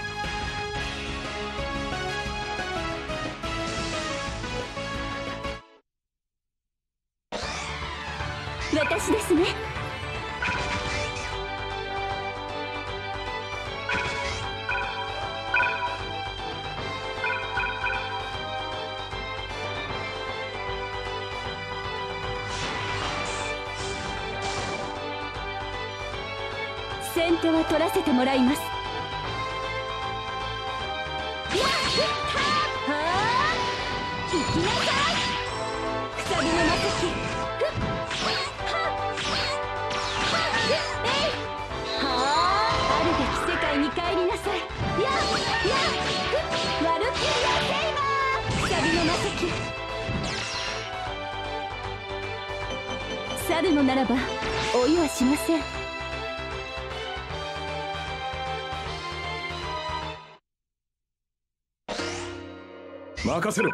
私ですね。先手は取らせてもらいます。はあ、行きなさい。くさびのまさき。はあ、あるべき世界に帰りなさい。ややワルキュリアセイバー。くさびのまさき。去るのならば追いはしません。 任せろ。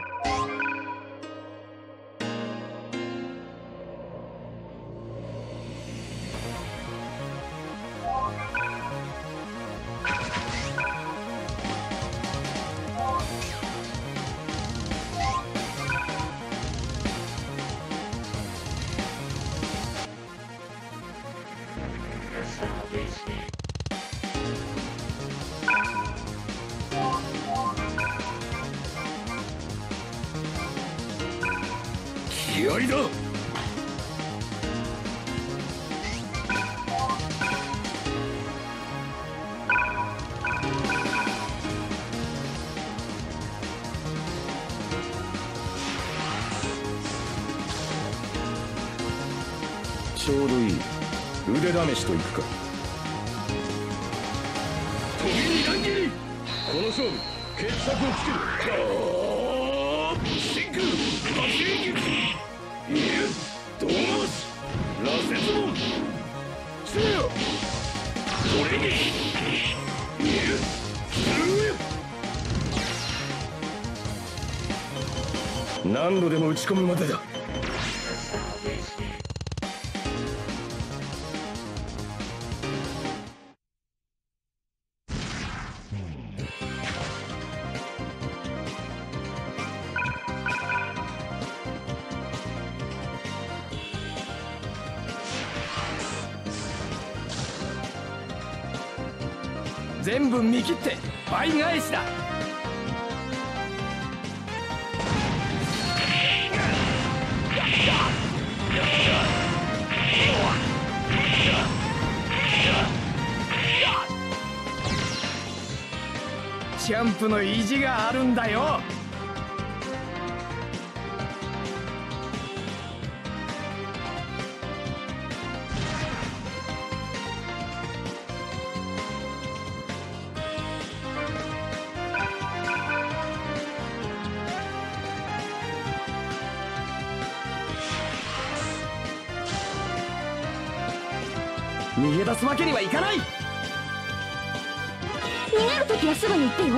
気合いだ。ちょうどいい。腕試しといくか。飛びに乱切り。この勝負決着をつける。真空爆撃。いや、どうし螺旋門せよこれにいやする何度でも打ち込むまでだ。全部見切って倍返しだ。チャンプの意地があるんだよ。逃げ出すわけにはいかない。 逃げるときはすぐに言ってよ。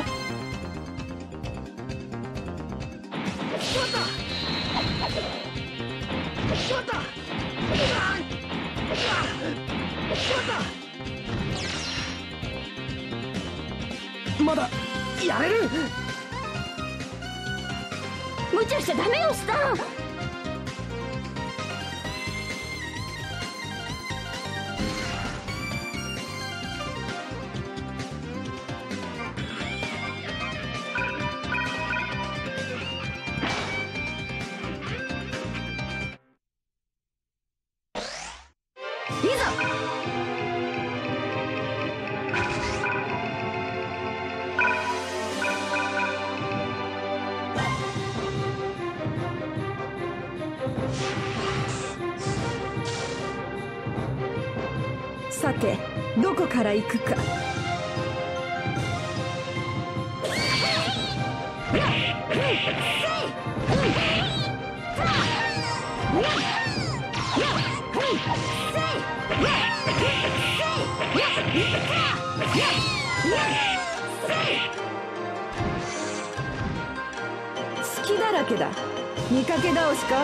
しまったしまったしまったまだやれる。 無茶しちゃダメよスタン。 さてどこから行くか。 けだ。見かけ倒しか。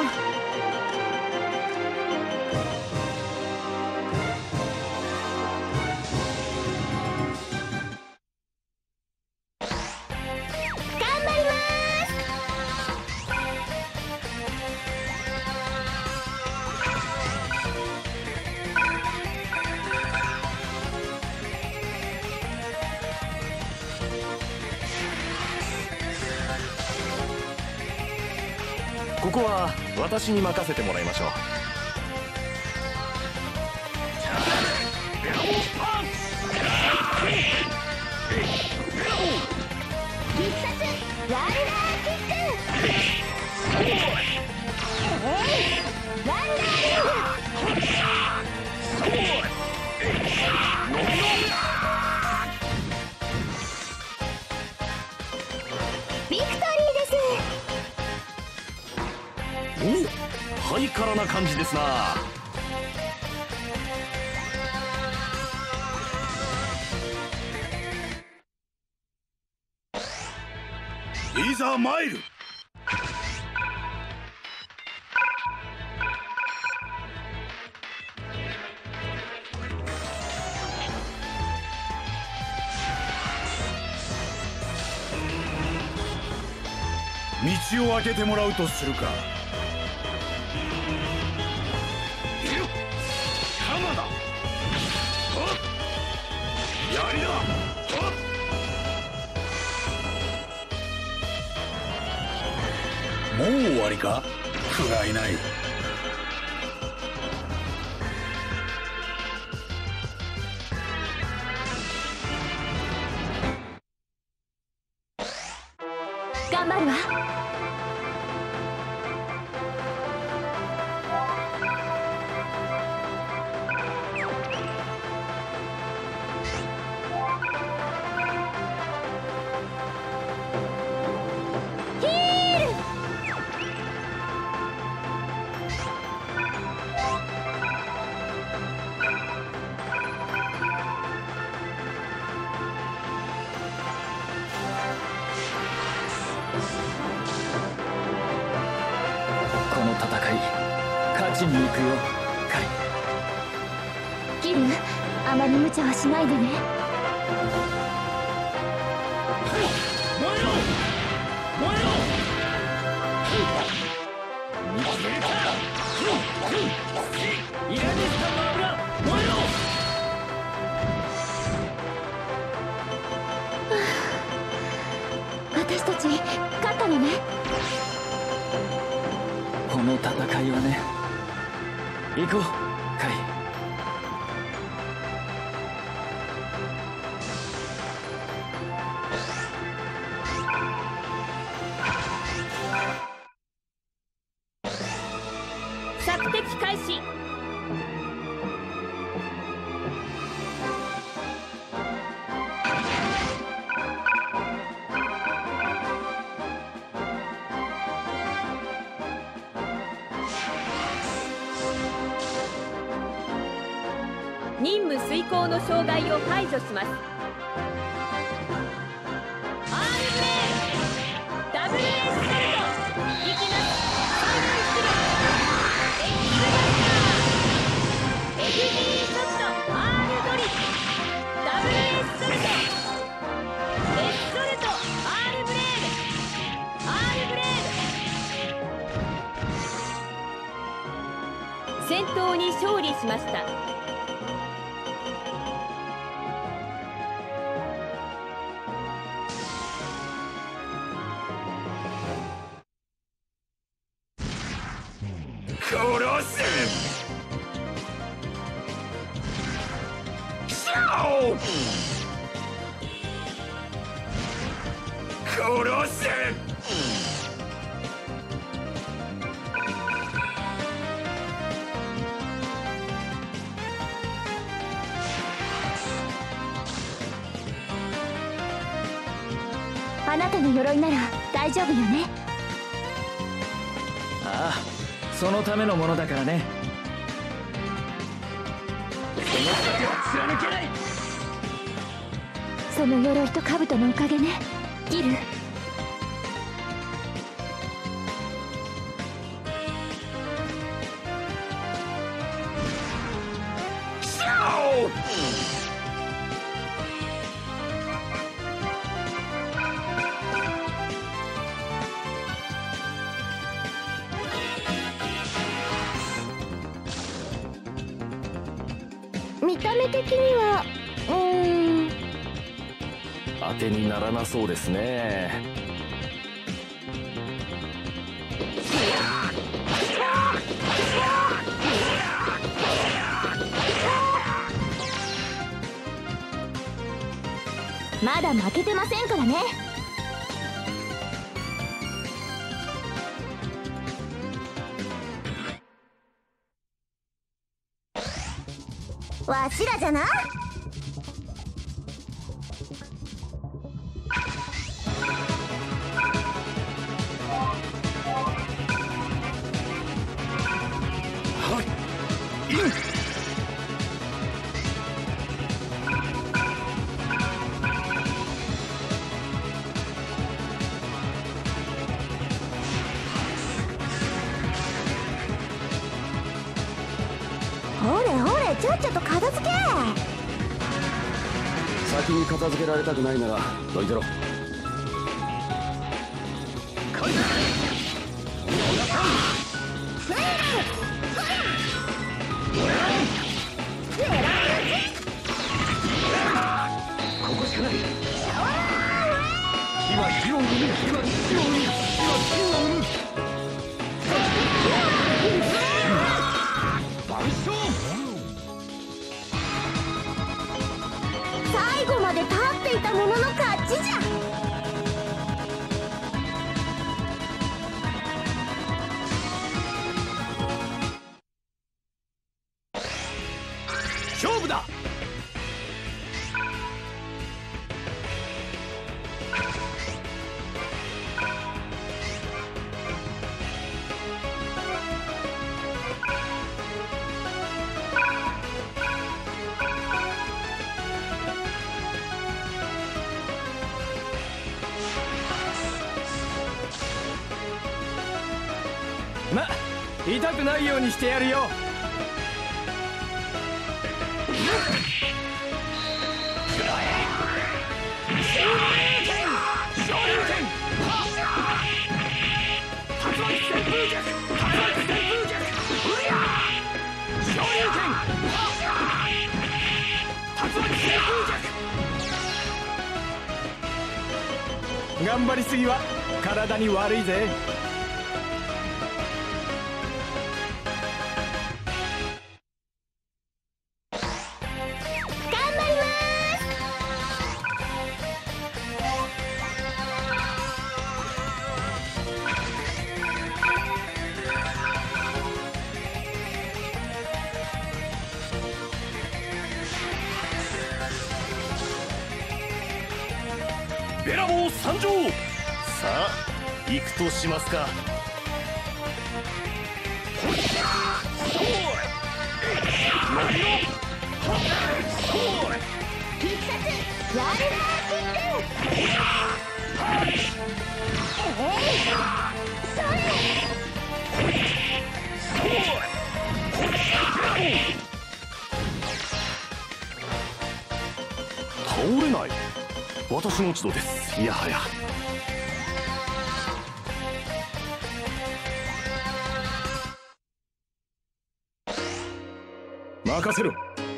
ここは私に任せてもらいましょう。 必殺ワンダーキック。ワンダーリング。ビクトリーです。 お、ハイカラな感じですな。 いざ参る。道を開けてもらうとするか。 鎌だ。やりだ。 もう終わりか。不甲斐ない。 頑張るわ。 この戦い勝ちに行くよカイ。 ギル、あまり無茶はしないでね。 燃えろ燃えろ。見つけた。イラニスタの油燃えろ。 私たち勝ったのね。 この戦いはね。行こうカイ。 索敵開始。任務遂行の障害を排除します。 アール ブレード ダブルエースソルトいきます。ファイナルスキルエクスバスター エフジー ショット アール ドリダブルエースソルトエクソルト アール ブレード アール ブレード戦闘に勝利しました。 殺す。シャオ。殺す。 あなたの鎧なら大丈夫よね。 ああ、そのためのものだからね。 その盾は貫けない。 その鎧と兜のおかげねギル。 目的にはうーん当てにならなそうですね。 まだ負けてませんからね。わしらじゃな。ほれほれ、ちゃっちゃと片付け。 先に片付けられたくないならどいてろ。 ここしかない。火は火を生む。火は火を生む。火は火を生む。 最後まで立っていた者の勝ちじゃ。 勝負だ。ま、痛くないようにしてやるよ。頑張りすぎは体に悪いぜ。 ベラボー参上。さあ行くとしますか。倒れない。私の落ち度です。いやはや。任せろ。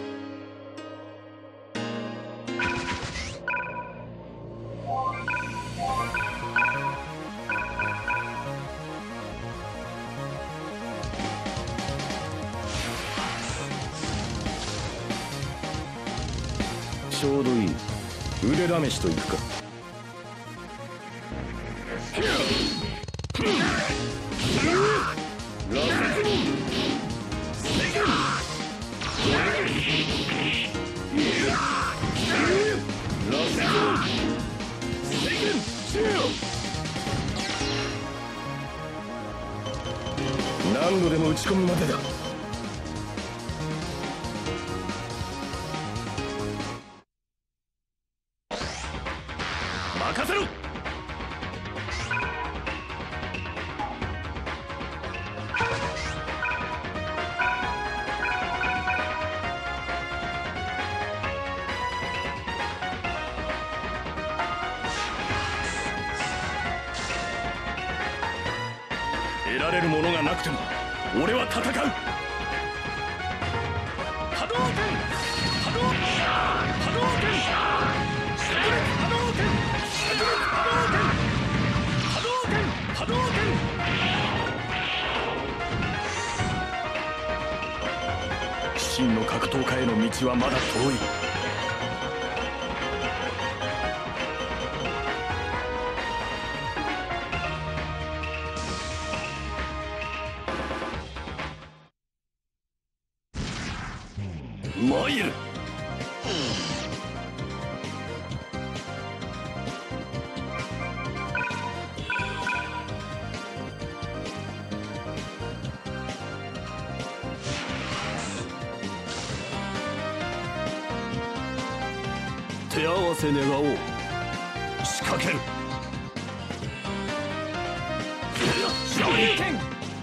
ちょうどいい。腕試しといくか。何度でも打ち込むまでだ。任せろ。得られるものがなくても俺は戦う。波動拳波動格闘家への道はまだ遠い。参る。手合わせ願おう。仕掛ける。 昇竜拳。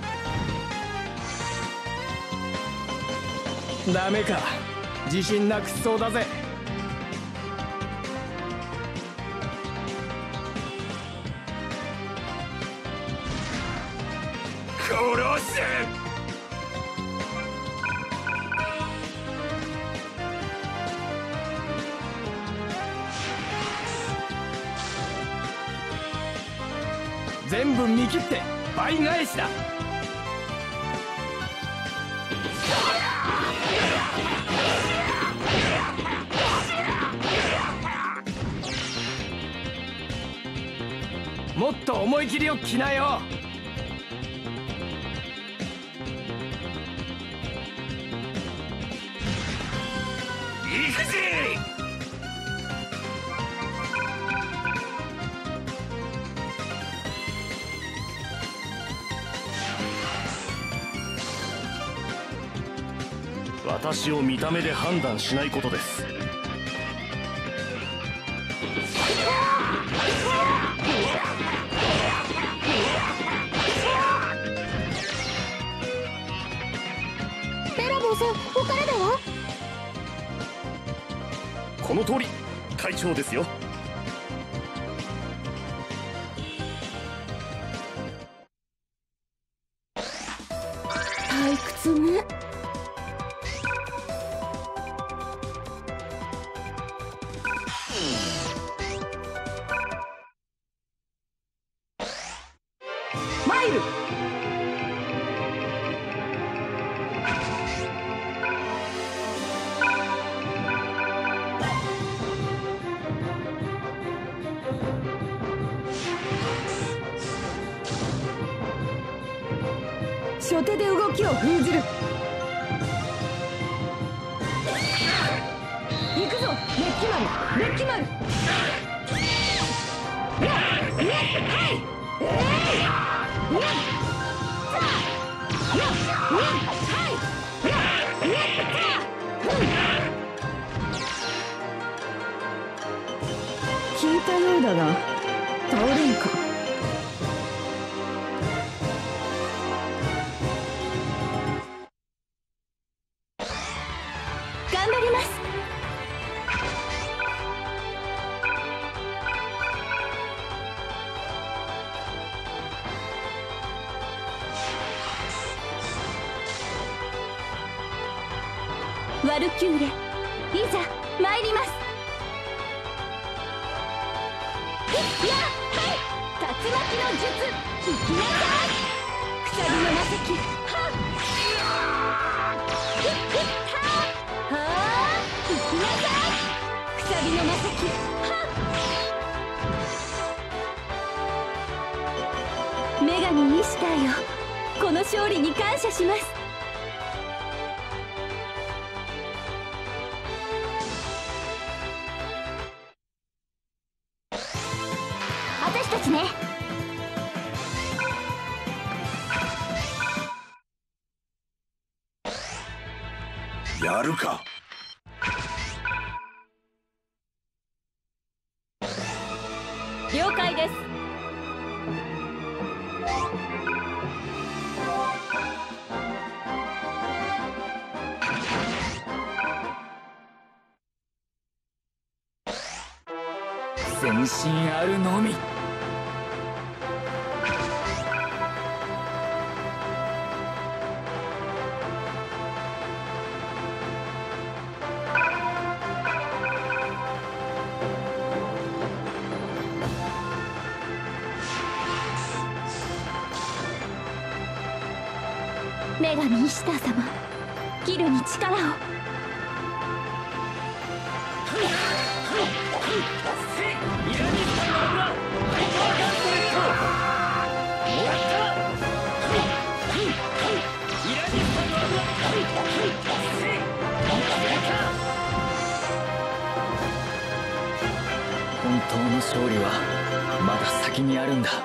ダメか、自信なくしそうだぜ。 殺せ。 全部見切って倍返しだ。もっと思い切りをきなよ。 行くぜ。 私を見た目で判断しないことです。 ベラボーさん、お体は？ この通り、会長ですよ。 退屈ね。 参る。初手で動きを封じる。行くぞ、メッキマン、メッキマン。やっ、やっ、はい。えい。やっ、さあ。やっ、やっ、はい。やっ、やっ、さあ。聞いたようだが、倒れんか。頑張ります。ワルキューレ、いざ参ります。やっ、はい。竜巻の術、引きなさい。鎖の魔石、はっ。ふっふっはあ、引きなさい。鎖の魔石、はっ。女神イシターよ、この勝利に感謝します。私たちね。 やるか。 了解です。 全身あるのみ。 女神イシター様、ギルに力を。 当の勝利はまだ先にあるんだ。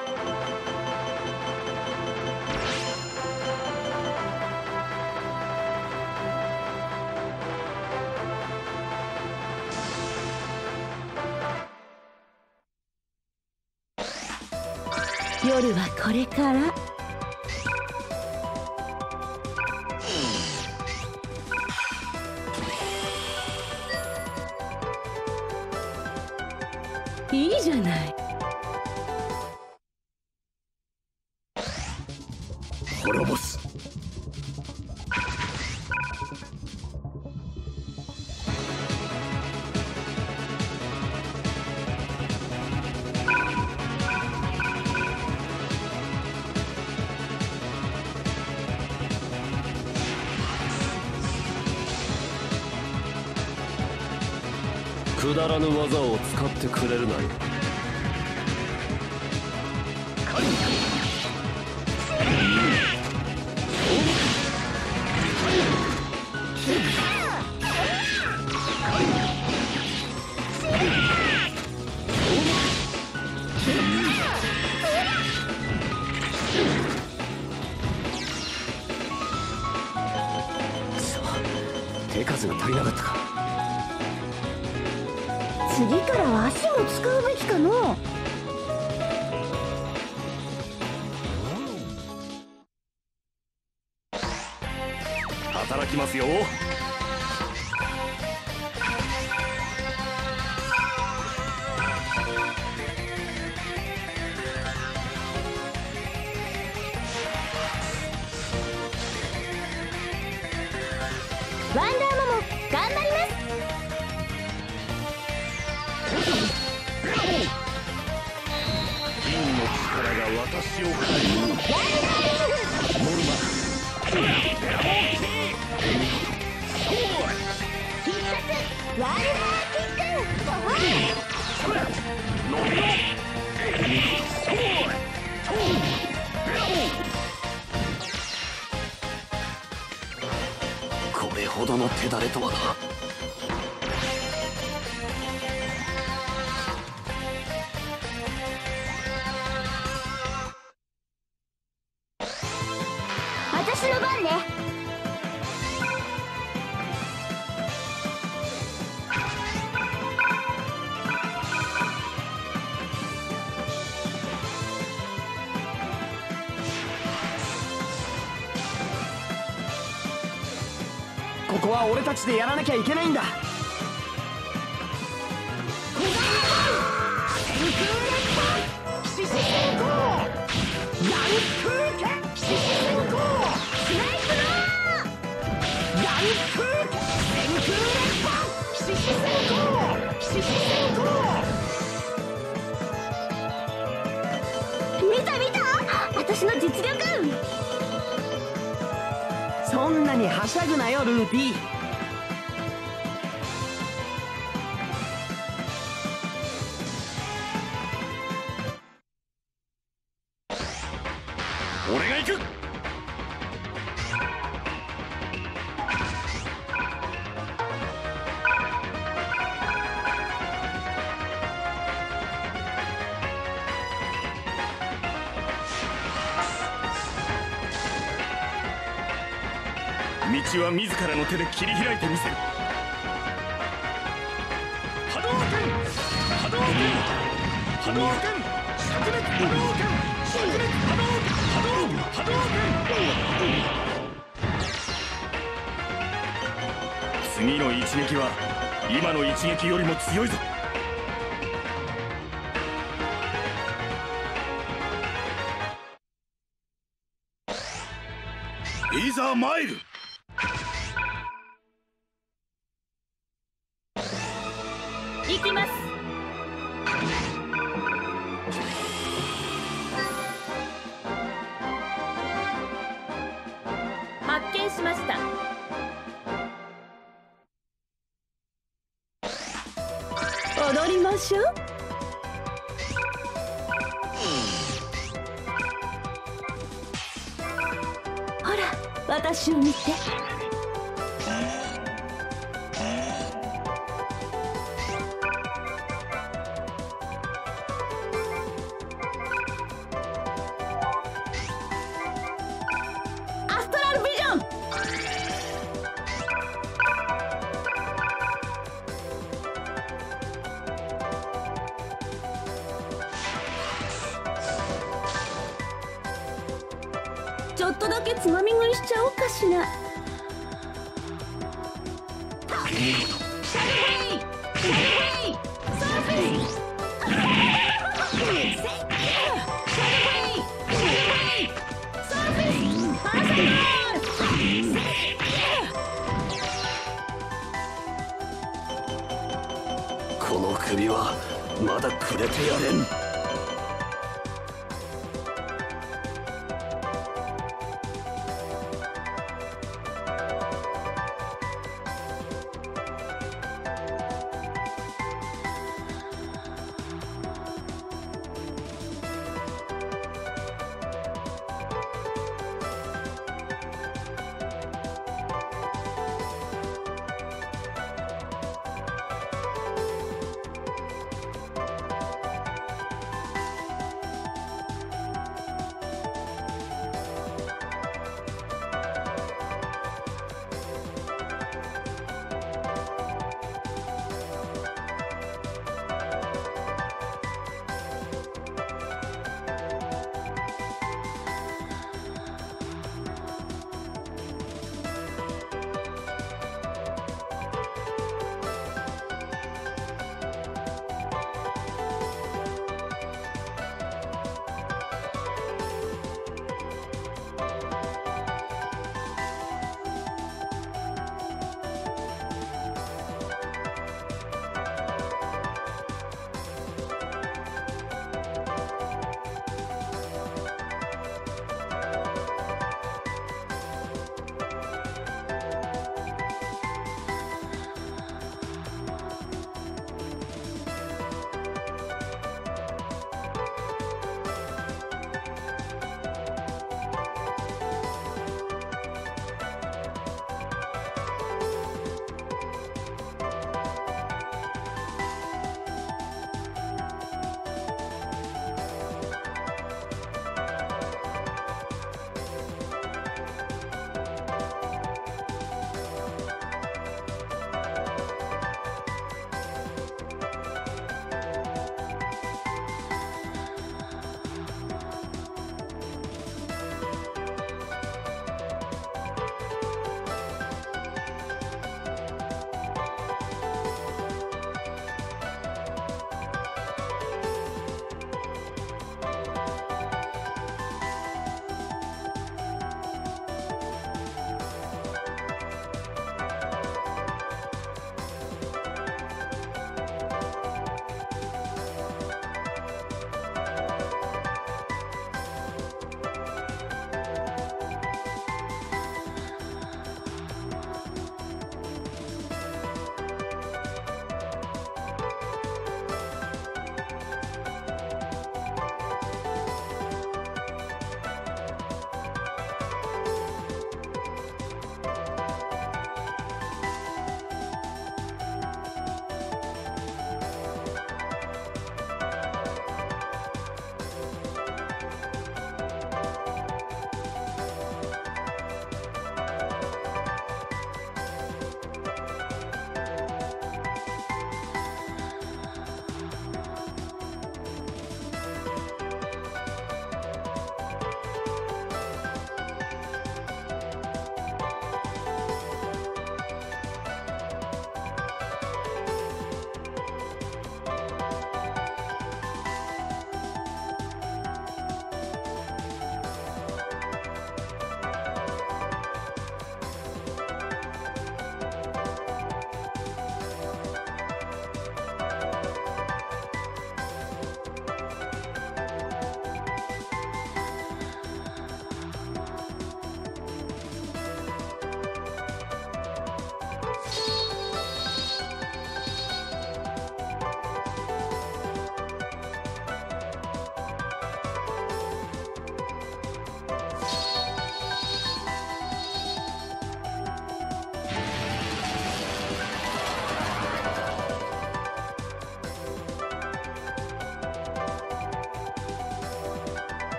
夜はこれから。いいじゃない。 滅ぼす。 くだらぬ技を使ってくれるなよ。 手数が足りなかったか。 次からは足も使うべきかの。 働きますよ。 ワンダーマモ頑張ります。 銀の力が私を変える。ノルマ必殺ワールダーキック。 これほどの手だれとはな。 私の番ね。 ここは俺たちでやらなきゃいけないんだ。 見た見た私の実力。 そんなにはしゃぐなよルーティ。 俺が行く。道は自らの手で切り開いてみせる。波動拳波動拳波動拳灼熱波動拳灼熱波動拳波動波動拳。次の一撃は今の一撃よりも強いぞ。いざ参る。 行きます。発見しました。 踊りましょう。ほら私を見て。 ょっとだけつまみ食いしちゃおうかしら。 シャドウヘイシャドウヘイサーフェイシャドウヘイシャドウヘイサーフェイパーサイこの首はまだくれてやれん。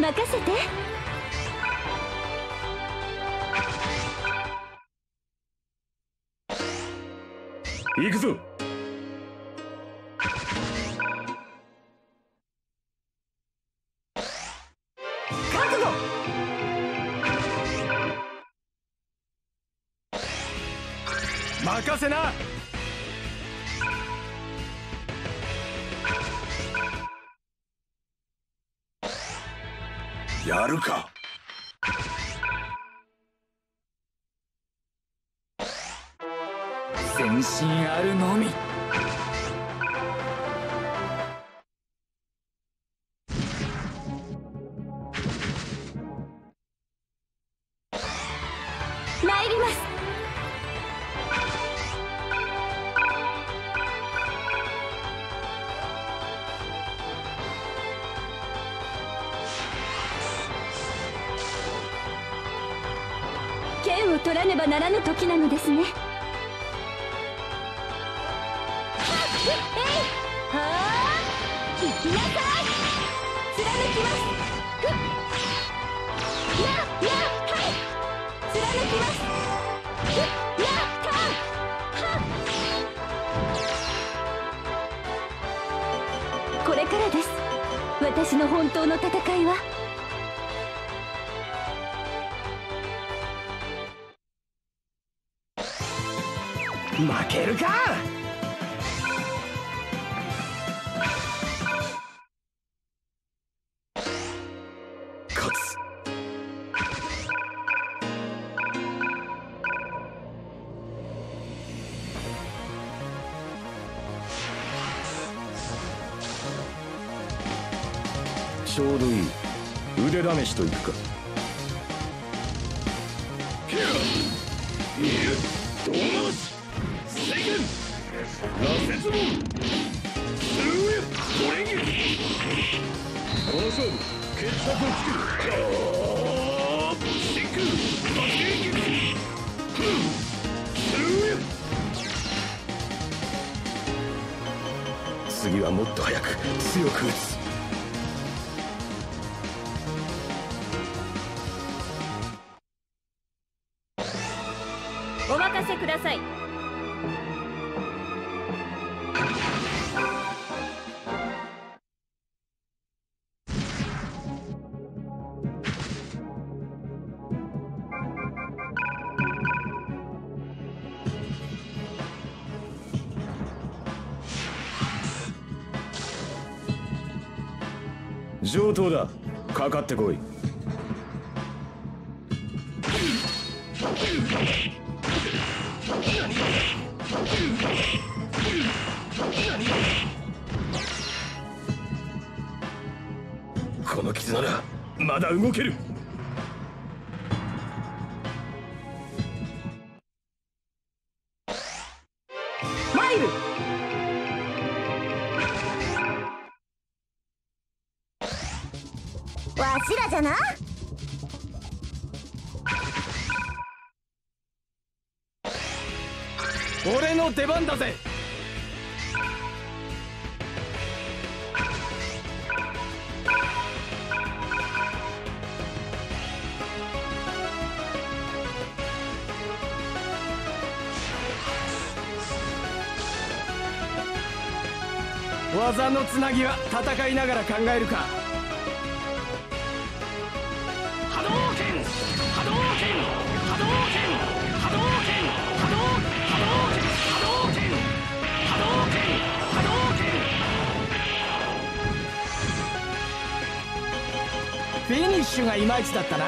任せて。 行くぞ。 覚悟。 任せな。 やるか。 全身あるのみ。 参ります。剣を取らねばならぬ時なのですね。はあ、行きなさい。貫きます。ふっややはい貫きます。ふっやったはっこれからです。私の本当の戦いは。 負けるか。 勝つ。 ちょうどいい。腕試しといくか。 いや、どう回し制限羅刹門スルーエトレンギ。この勝負決着をつける。あー真空爆撃スルーエ。 次はもっと早く強く打つ。 お任せください。 上等だ。かかってこい。 この傷ならまだ動ける。 参る。 わしらじゃな。 俺の出番だぜ。技のつなぎは戦いながら考えるか。波動拳波動拳波動拳波動拳波動波動拳波動拳波動拳波動拳。フィニッシュがいまいちだったな。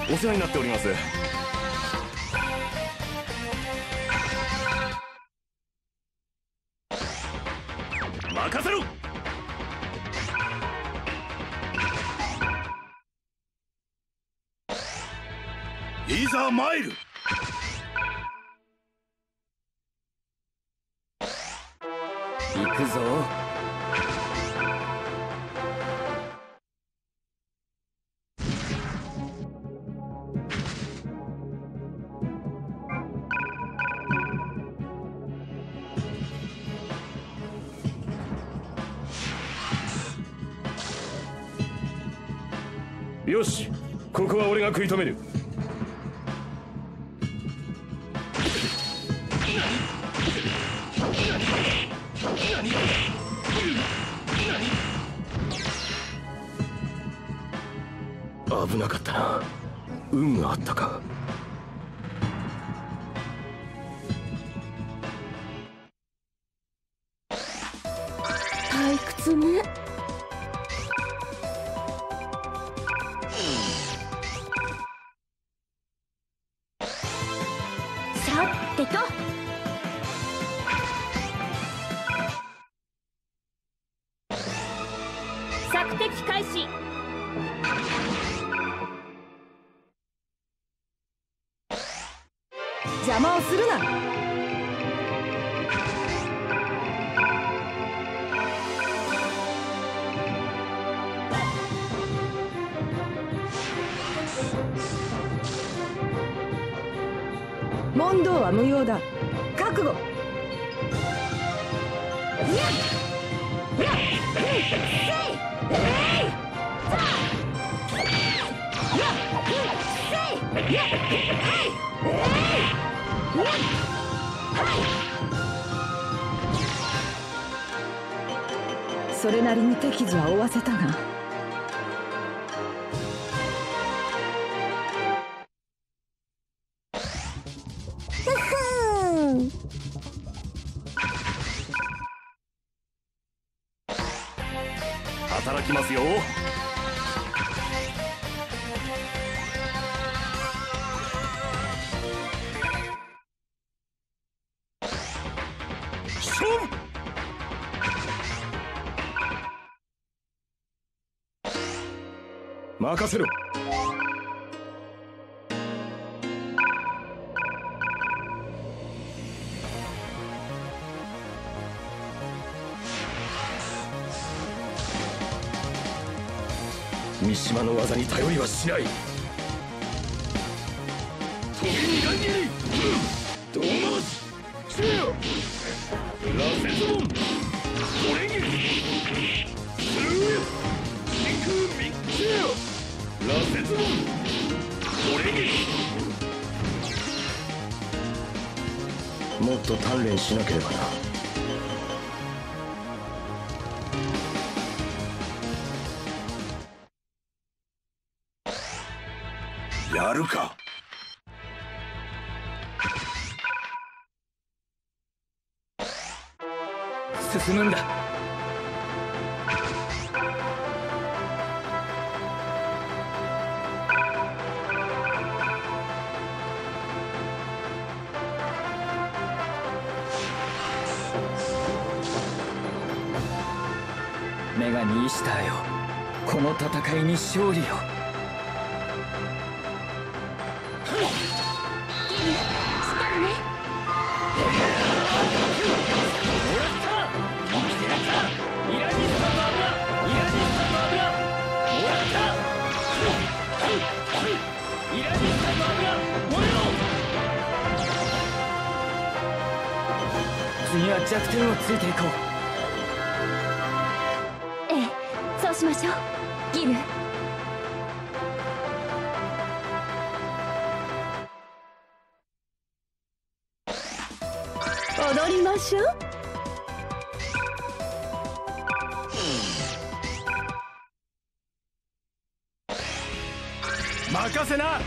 お世話になっております。任せろ。 いざ参る。 行くぞ。 よし、ここは俺が食い止める。 危なかったな。運があったか。 退屈ね。 さてと索敵開始。 邪魔をするな。問答は無用だ。覚悟。それなりに適時は負わせたが、 働きますよ。勝負。任せろ。三島の技に頼りはしない。 飛びに乱切り、どう回しせよ。螺旋門これ切りスルー真空ミックせよ。螺旋門これ切り。 もっと鍛錬しなければな。 やるか。 進むんだ。メガニイースターよ、この戦いに勝利を。次は弱点をついていこう。 ええ、そうしましょうギル。 踊りましょう。 任せな。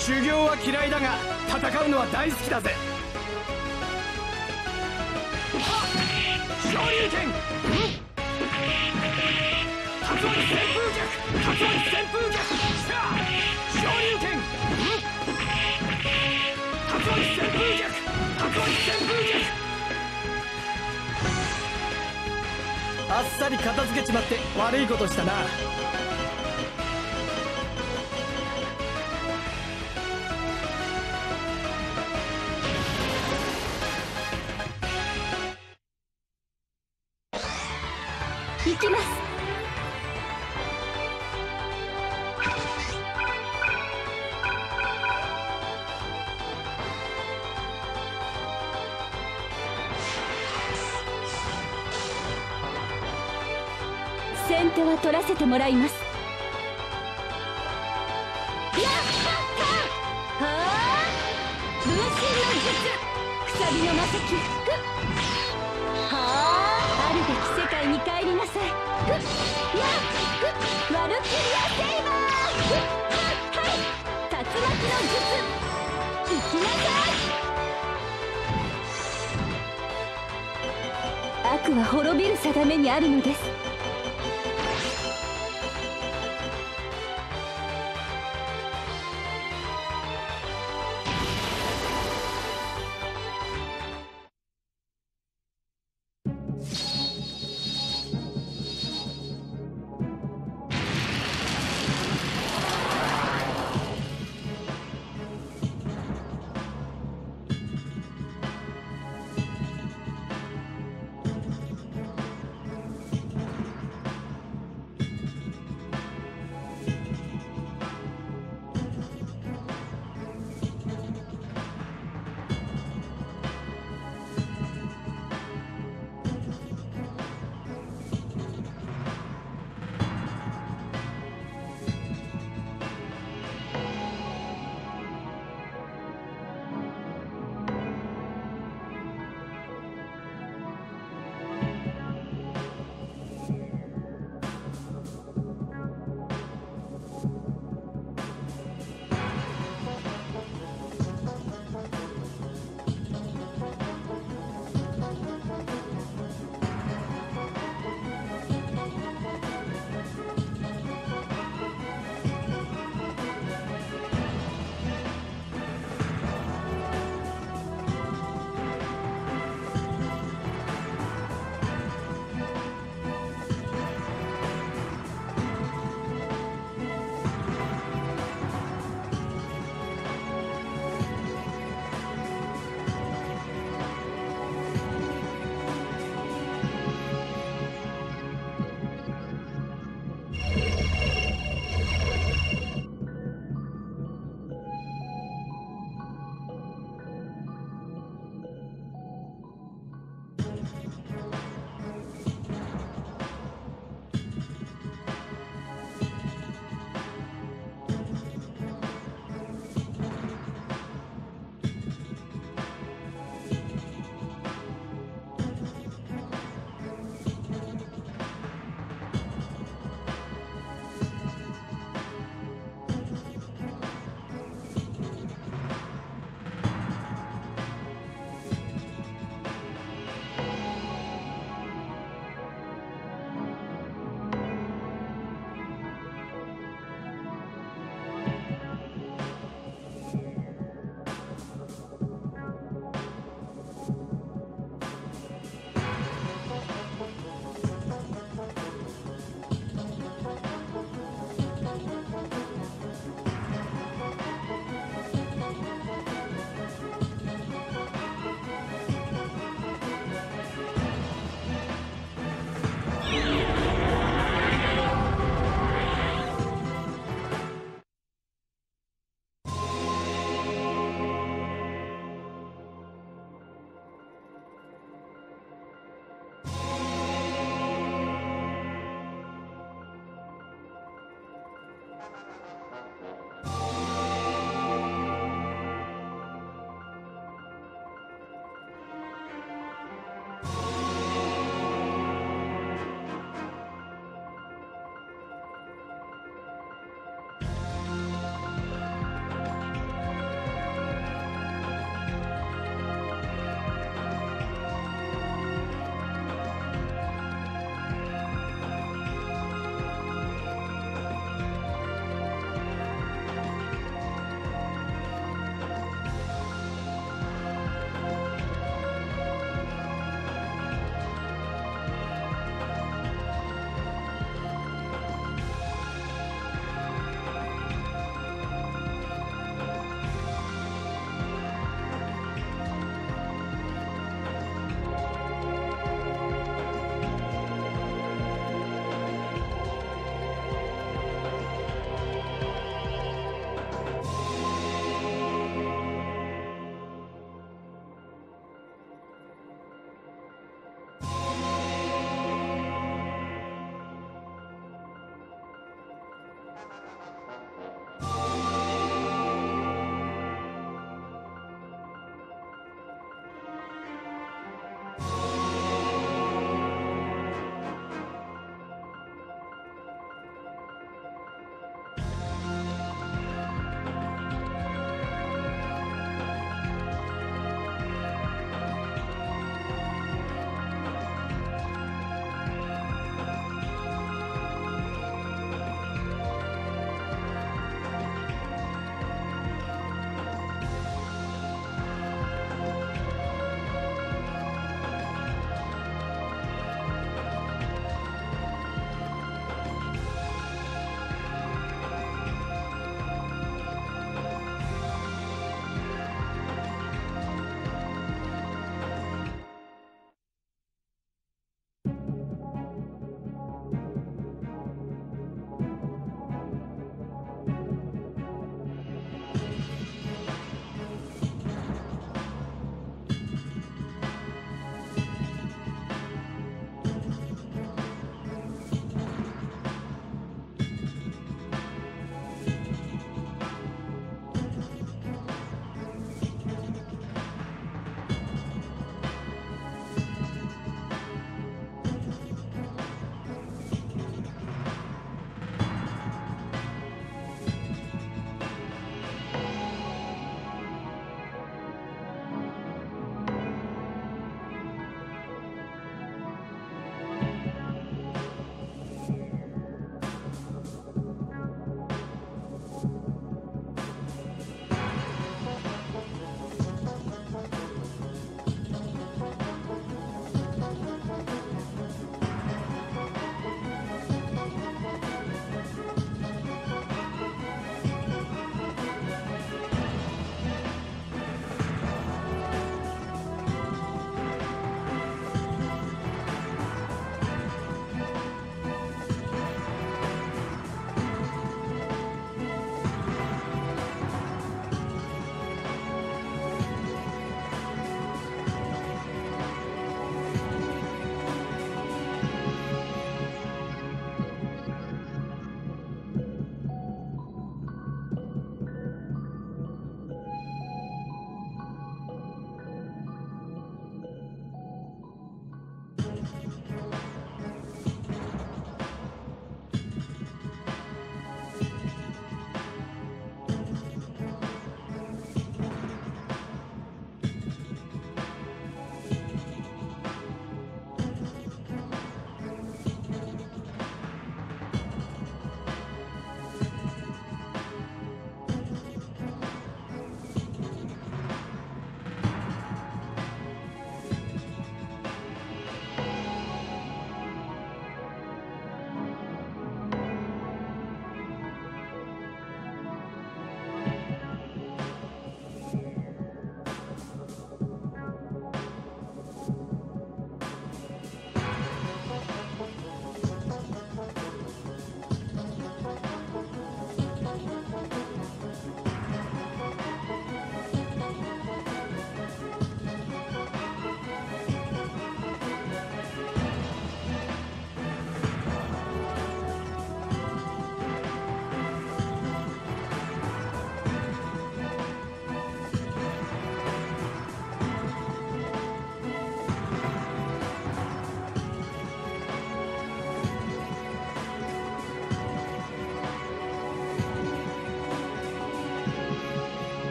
修行は嫌いだが戦うのは大好きだぜ。昇竜拳、竜巻旋風脚、竜巻旋風脚、昇竜拳、竜巻旋風脚、竜巻旋風脚。あっさり片付けちまって悪いことしたな。 行きます。先手は取らせてもらいます。やったはあ、分身の術、くさびの魔石服。はあ、あるべき世界に帰りなさい。ふっやっふっワルキリアセイバー。ふっははい竜巻の術、行きなさい。悪は滅びる定めにあるのです。